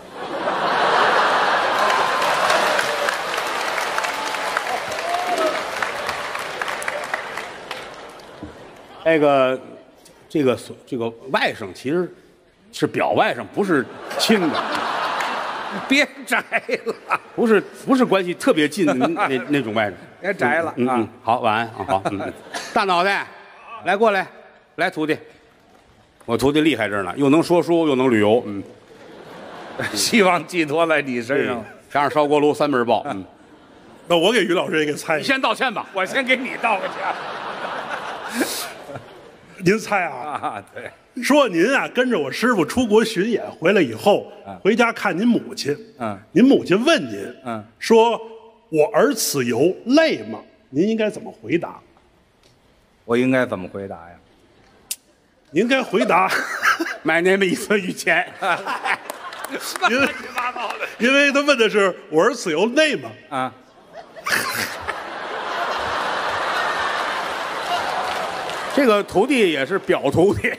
这个外甥其实是表外甥，不是亲的。 别摘了， 不是关系特别近的那种外甥。 别摘了啊！ 好，晚安啊！好，大脑袋，来过来，来徒弟，我徒弟厉害着呢，又能说书又能旅游， 希望寄托在你身上。 加上烧锅炉3本报， 那我给于老师也给猜你先道歉吧， 我先给你道个歉。 您猜啊？ 对， 说您啊跟着我师傅出国巡演回来以后，回家看您母亲，您母亲问您，说我儿此游累吗？您应该怎么回答？ 我应该怎么回答呀？ 您应该回答买那么一次雨钱。 因为他问的是我儿此游累吗？ 这个徒弟也是表徒弟。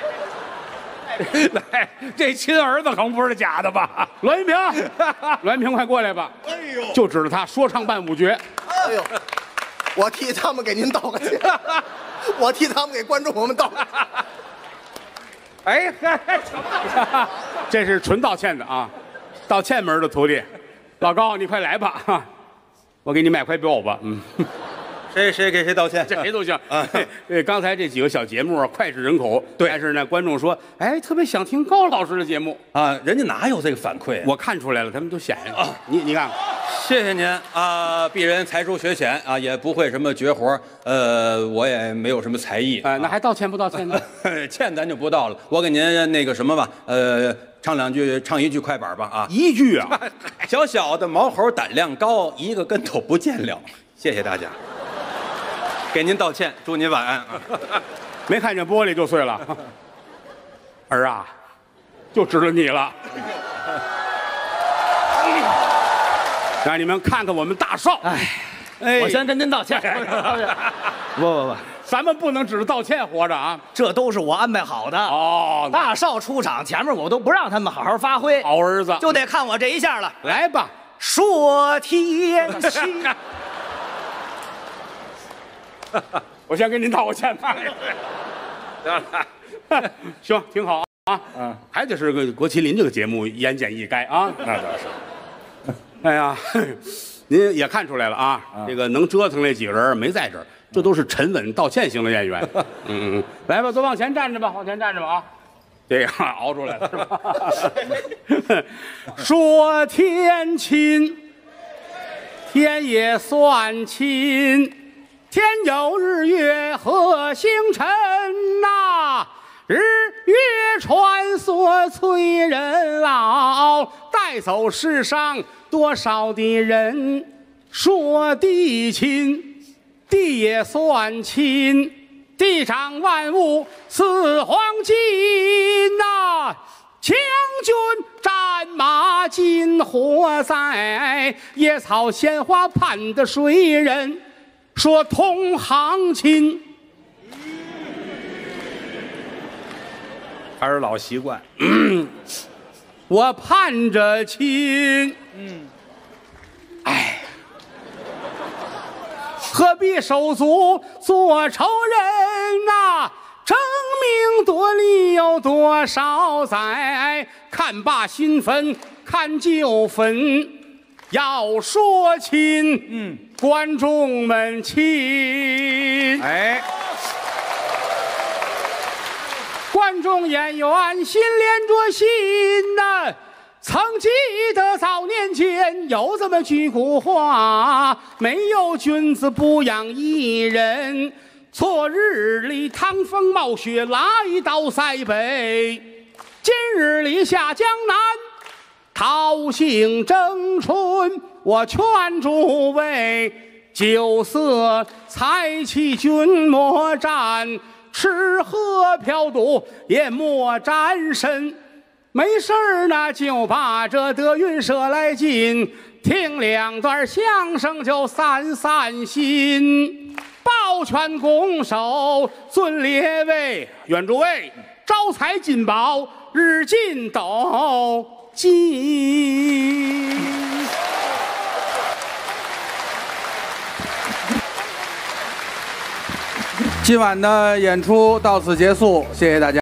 来，这亲儿子可不是假的吧？ 栾云平，栾云平，快过来吧！哎呦，就指着他说唱伴舞绝。 哎呦， 我替他们给您道个歉，我替他们给观众朋友们道个歉。 哎， 这是纯道歉的啊，道歉门的徒弟，老高，你快来吧，我给你买块表吧， 谁给谁道歉？ 这谁都行啊。对，刚才这几个小节目脍炙人口，对，但是呢，观众说，哎，特别想听高老师的节目啊，人家哪有这个反馈？ 我看出来了，他们都显啊。你看看， 谢谢您啊，鄙人才疏学浅啊，也不会什么绝活，我也没有什么才艺。 那还道歉不道歉呢？ 歉咱就不道了，我给您那个什么吧，唱一句快板吧啊， 一句啊， 小小的毛猴胆量高，一个跟头不见了。谢谢大家。给您道歉，祝您晚安啊！ 没看见玻璃就碎了，儿啊，就指着你了，让你们看看我们大少。 哎，我先跟您道歉。不， 咱们不能指着道歉活着啊！ 这都是我安排好的。 哦， 大少出场前面我都不让他们好好发挥， 好儿子就得看我这一下了。 来吧， 说天气。 我先跟您道个歉吧。行，挺好啊。还得是个郭麒麟这个节目言简意赅啊。 那倒是。 哎呀，您也看出来了啊，这个能折腾那几个人没在这儿，这都是沉稳道歉型的演员。来吧，都往前站着吧，往前站着吧啊。这个熬出来了是吧？说天亲，天也算亲。天有日月和星辰呐，日月穿梭催人老，带走世上多少的人。说地亲，地也算亲，地长万物似黄金呐。将军战马金火在，野草鲜花盼的谁人？说同行亲， 还是老习惯。 我盼着亲。哎，何必手足做仇人呐？争名夺利有多少载？看罢新坟，看旧坟。要说亲，观众们亲， 哎， 观众演员心连着心呐。曾记得早年间有这么句古话，没有君子不养艺人。昨日里趟风冒雪来到塞北，今日里下江南讨杏争春。我劝诸位，酒色财气君莫沾，吃喝嫖赌也莫沾身。没事儿呢，就把这德云社来进，听两段相声就散散心。抱拳拱手尊列位，愿诸位招财进宝，日进斗金。 今晚的演出到此结束，谢谢大家。